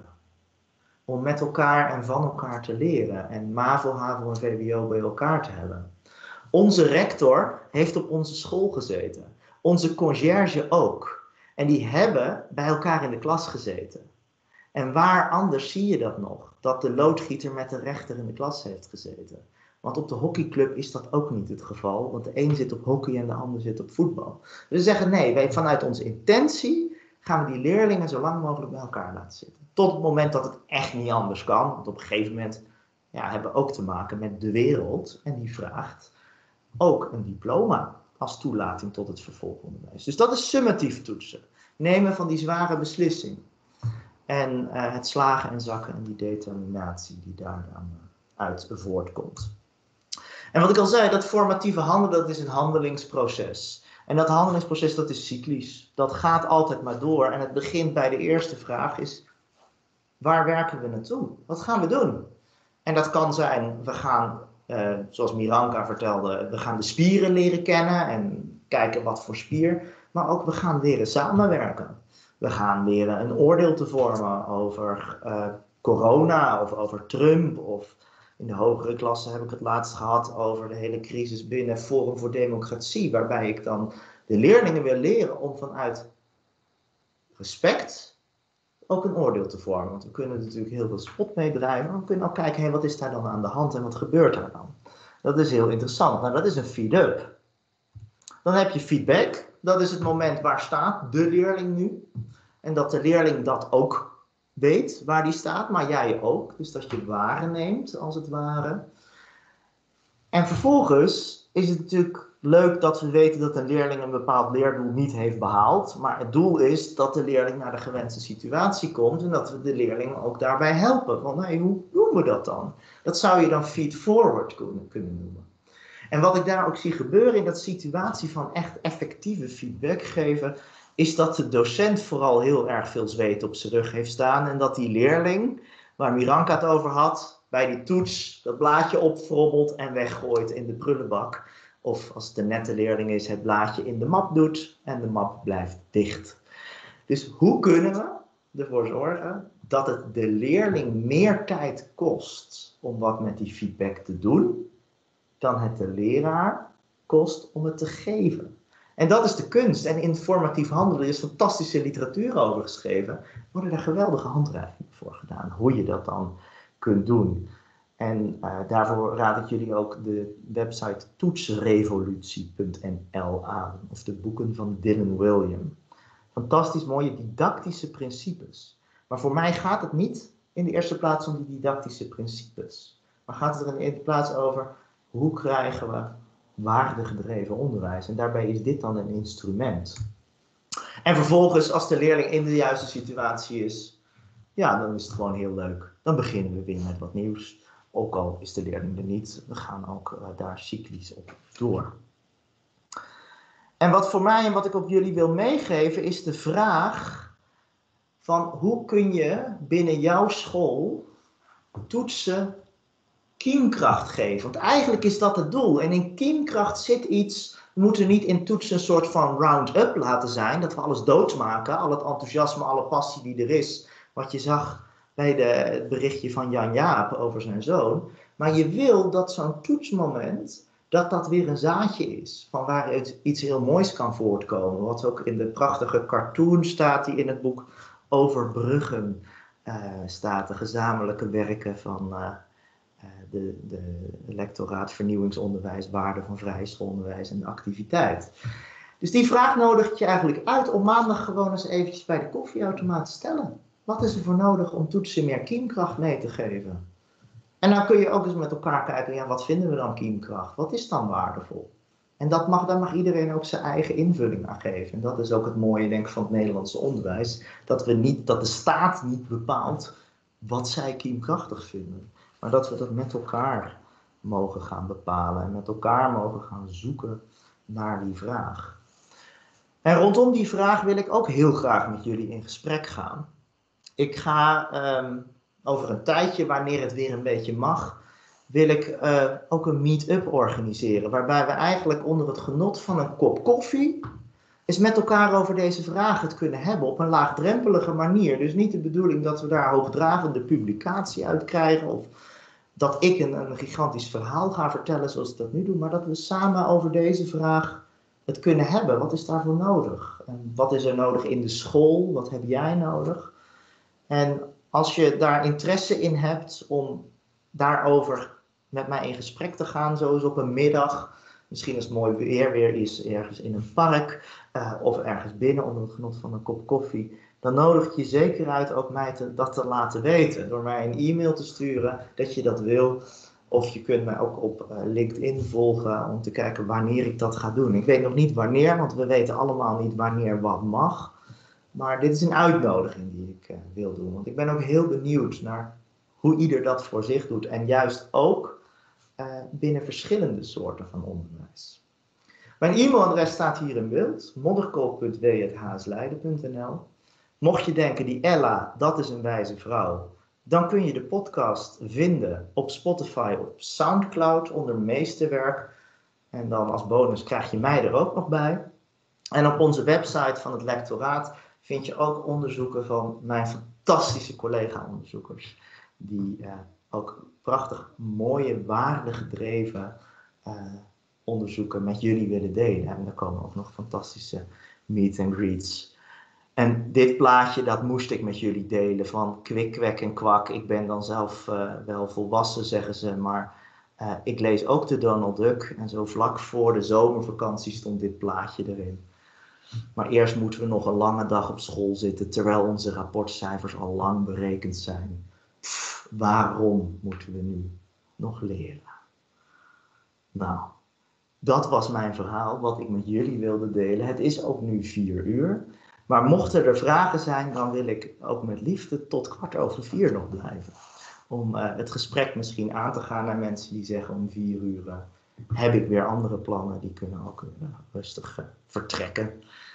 Om met elkaar en van elkaar te leren en MAVO, HAVO en VWO bij elkaar te hebben. Onze rector heeft op onze school gezeten. Onze conciërge ook. En die hebben bij elkaar in de klas gezeten. En waar anders zie je dat nog? Dat de loodgieter met de rechter in de klas heeft gezeten. Want op de hockeyclub is dat ook niet het geval. Want de een zit op hockey en de ander zit op voetbal. Dus we zeggen nee, vanuit onze intentie gaan we die leerlingen zo lang mogelijk bij elkaar laten zitten. Tot het moment dat het echt niet anders kan. Want op een gegeven moment hebben we ook te maken met de wereld. En die vraagt ook een diploma als toelating tot het vervolgonderwijs. Dus dat is summatief toetsen. Nemen van die zware beslissing. En het slagen en zakken en die determinatie die daar dan uit voortkomt. En wat ik al zei, dat formatieve handelen, dat is een handelingsproces. En dat handelingsproces, dat is cyclisch. Dat gaat altijd maar door. En het begint bij de eerste vraag is, waar werken we naartoe? Wat gaan we doen? En dat kan zijn, we gaan, zoals Miranka vertelde, we gaan de spieren leren kennen en kijken wat voor spier. Maar ook we gaan leren samenwerken. We gaan leren een oordeel te vormen over corona of over Trump. Of in de hogere klasse heb ik het laatst gehad over de hele crisis binnen Forum voor Democratie. Waarbij ik dan de leerlingen wil leren om vanuit respect ook een oordeel te vormen. Want we kunnen natuurlijk heel veel spot meedrijven. Maar we kunnen ook kijken, wat is daar dan aan de hand en wat gebeurt daar dan? Dat is heel interessant. Nou, dat is een feed-up. Dan heb je feedback. Dat is het moment waar staat de leerling nu. En dat de leerling dat ook weet waar die staat, maar jij ook. Dus dat je waarneemt, als het ware. En vervolgens is het natuurlijk leuk dat we weten dat een leerling een bepaald leerdoel niet heeft behaald. Maar het doel is dat de leerling naar de gewenste situatie komt en dat we de leerling ook daarbij helpen. Want hoe doen we dat dan? Dat zou je dan feed-forward kunnen noemen. En wat ik daar ook zie gebeuren in dat situatie van echt effectieve feedback geven, is dat de docent vooral heel erg veel zweet op zijn rug heeft staan. En dat die leerling, waar Miranka het over had, bij die toets dat blaadje opfrommelt en weggooit in de prullenbak. Of als het een nette leerling is, het blaadje in de map doet en de map blijft dicht. Dus hoe kunnen we ervoor zorgen dat het de leerling meer tijd kost om wat met die feedback te doen, dan het de leraar kost om het te geven? En dat is de kunst. En in formatief handelen is fantastische literatuur over geschreven. Worden er geweldige handreikingen voor gedaan. Hoe je dat dan kunt doen. En daarvoor raad ik jullie ook de website toetsrevolutie.nl aan. Of de boeken van Dylan Wiliam. Fantastisch mooie didactische principes. Maar voor mij gaat het niet in de eerste plaats om die didactische principes. Maar gaat het er in de eerste plaats over, hoe krijgen we waardegedreven onderwijs? En daarbij is dit dan een instrument. En vervolgens, als de leerling in de juiste situatie is, dan is het gewoon heel leuk. Dan beginnen we weer met wat nieuws. Ook al is de leerling er niet, we gaan ook daar cyclisch op door. En wat voor mij en wat ik op jullie wil meegeven is de vraag van hoe kun je binnen jouw school toetsen kiemkracht geven. Want eigenlijk is dat het doel. En in kiemkracht zit iets, we moeten niet in toetsen een soort van round-up laten zijn, dat we alles doodmaken, al het enthousiasme, alle passie die er is, wat je zag bij het berichtje van Jan Jaap over zijn zoon. Maar je wil dat zo'n toetsmoment, dat weer een zaadje is, van waaruit iets heel moois kan voortkomen. Wat ook in de prachtige cartoon staat die in het boek Overbruggen staat, de gezamenlijke werken van de lectoraat vernieuwingsonderwijs, waarde van vrij schoolonderwijs en de activiteit. Dus die vraag nodigt je eigenlijk uit om maandag gewoon eens eventjes bij de koffieautomaat te stellen. Wat is er voor nodig om toetsen meer kiemkracht mee te geven? En dan kun je ook eens met elkaar kijken, wat vinden we dan kiemkracht? Wat is dan waardevol? En daar mag iedereen ook zijn eigen invulling aan geven. En dat is ook het mooie, denk ik, van het Nederlandse onderwijs. Dat de staat niet bepaalt wat zij kiemkrachtig vinden. Maar dat we dat met elkaar mogen gaan bepalen. En met elkaar mogen gaan zoeken naar die vraag. En rondom die vraag wil ik ook heel graag met jullie in gesprek gaan. Ik ga over een tijdje, wanneer het weer een beetje mag, wil ik ook een meet-up organiseren. Waarbij we eigenlijk onder het genot van een kop koffie eens met elkaar over deze vragen het kunnen hebben. Op een laagdrempelige manier. Dus niet de bedoeling dat we daar hoogdravende publicatie uit krijgen. Of dat ik een gigantisch verhaal ga vertellen zoals ik dat nu doe. Maar dat we samen over deze vraag het kunnen hebben. Wat is daarvoor nodig? En wat is er nodig in de school? Wat heb jij nodig? En als je daar interesse in hebt om daarover met mij in gesprek te gaan, zo eens op een middag, misschien als het mooi weer is, ergens in een park of ergens binnen onder het genot van een kop koffie, dan nodig ik je zeker uit ook mij dat te laten weten. Door mij een e-mail te sturen dat je dat wil. Of je kunt mij ook op LinkedIn volgen om te kijken wanneer ik dat ga doen. Ik weet nog niet wanneer, want we weten allemaal niet wanneer wat mag. Maar dit is een uitnodiging die ik wil doen. Want ik ben ook heel benieuwd naar hoe ieder dat voor zich doet. En juist ook binnen verschillende soorten van onderwijs. Mijn e-mailadres staat hier in beeld. modderkool.w@hsleiden.nl. Mocht je denken, die Ella, dat is een wijze vrouw, dan kun je de podcast vinden op Spotify, op Soundcloud onder Meesterwerk. En dan als bonus krijg je mij er ook nog bij. En op onze website van het lectoraat vind je ook onderzoeken van mijn fantastische collega-onderzoekers. Die ook prachtig mooie, waardegedreven onderzoeken met jullie willen delen. En er komen ook nog fantastische meet and greets. En dit plaatje, dat moest ik met jullie delen van kwik, kwek en kwak. Ik ben dan zelf wel volwassen, zeggen ze, maar ik lees ook de Donald Duck. En zo vlak voor de zomervakantie stond dit plaatje erin. Maar eerst moeten we nog een lange dag op school zitten, terwijl onze rapportcijfers al lang berekend zijn. Waarom moeten we nu nog leren? Nou, dat was mijn verhaal, wat ik met jullie wilde delen. Het is ook nu 4 uur. Maar mochten er vragen zijn, dan wil ik ook met liefde tot 4:15 nog blijven. Om het gesprek misschien aan te gaan naar mensen die zeggen om 4 uur heb ik weer andere plannen. Die kunnen ook rustig vertrekken.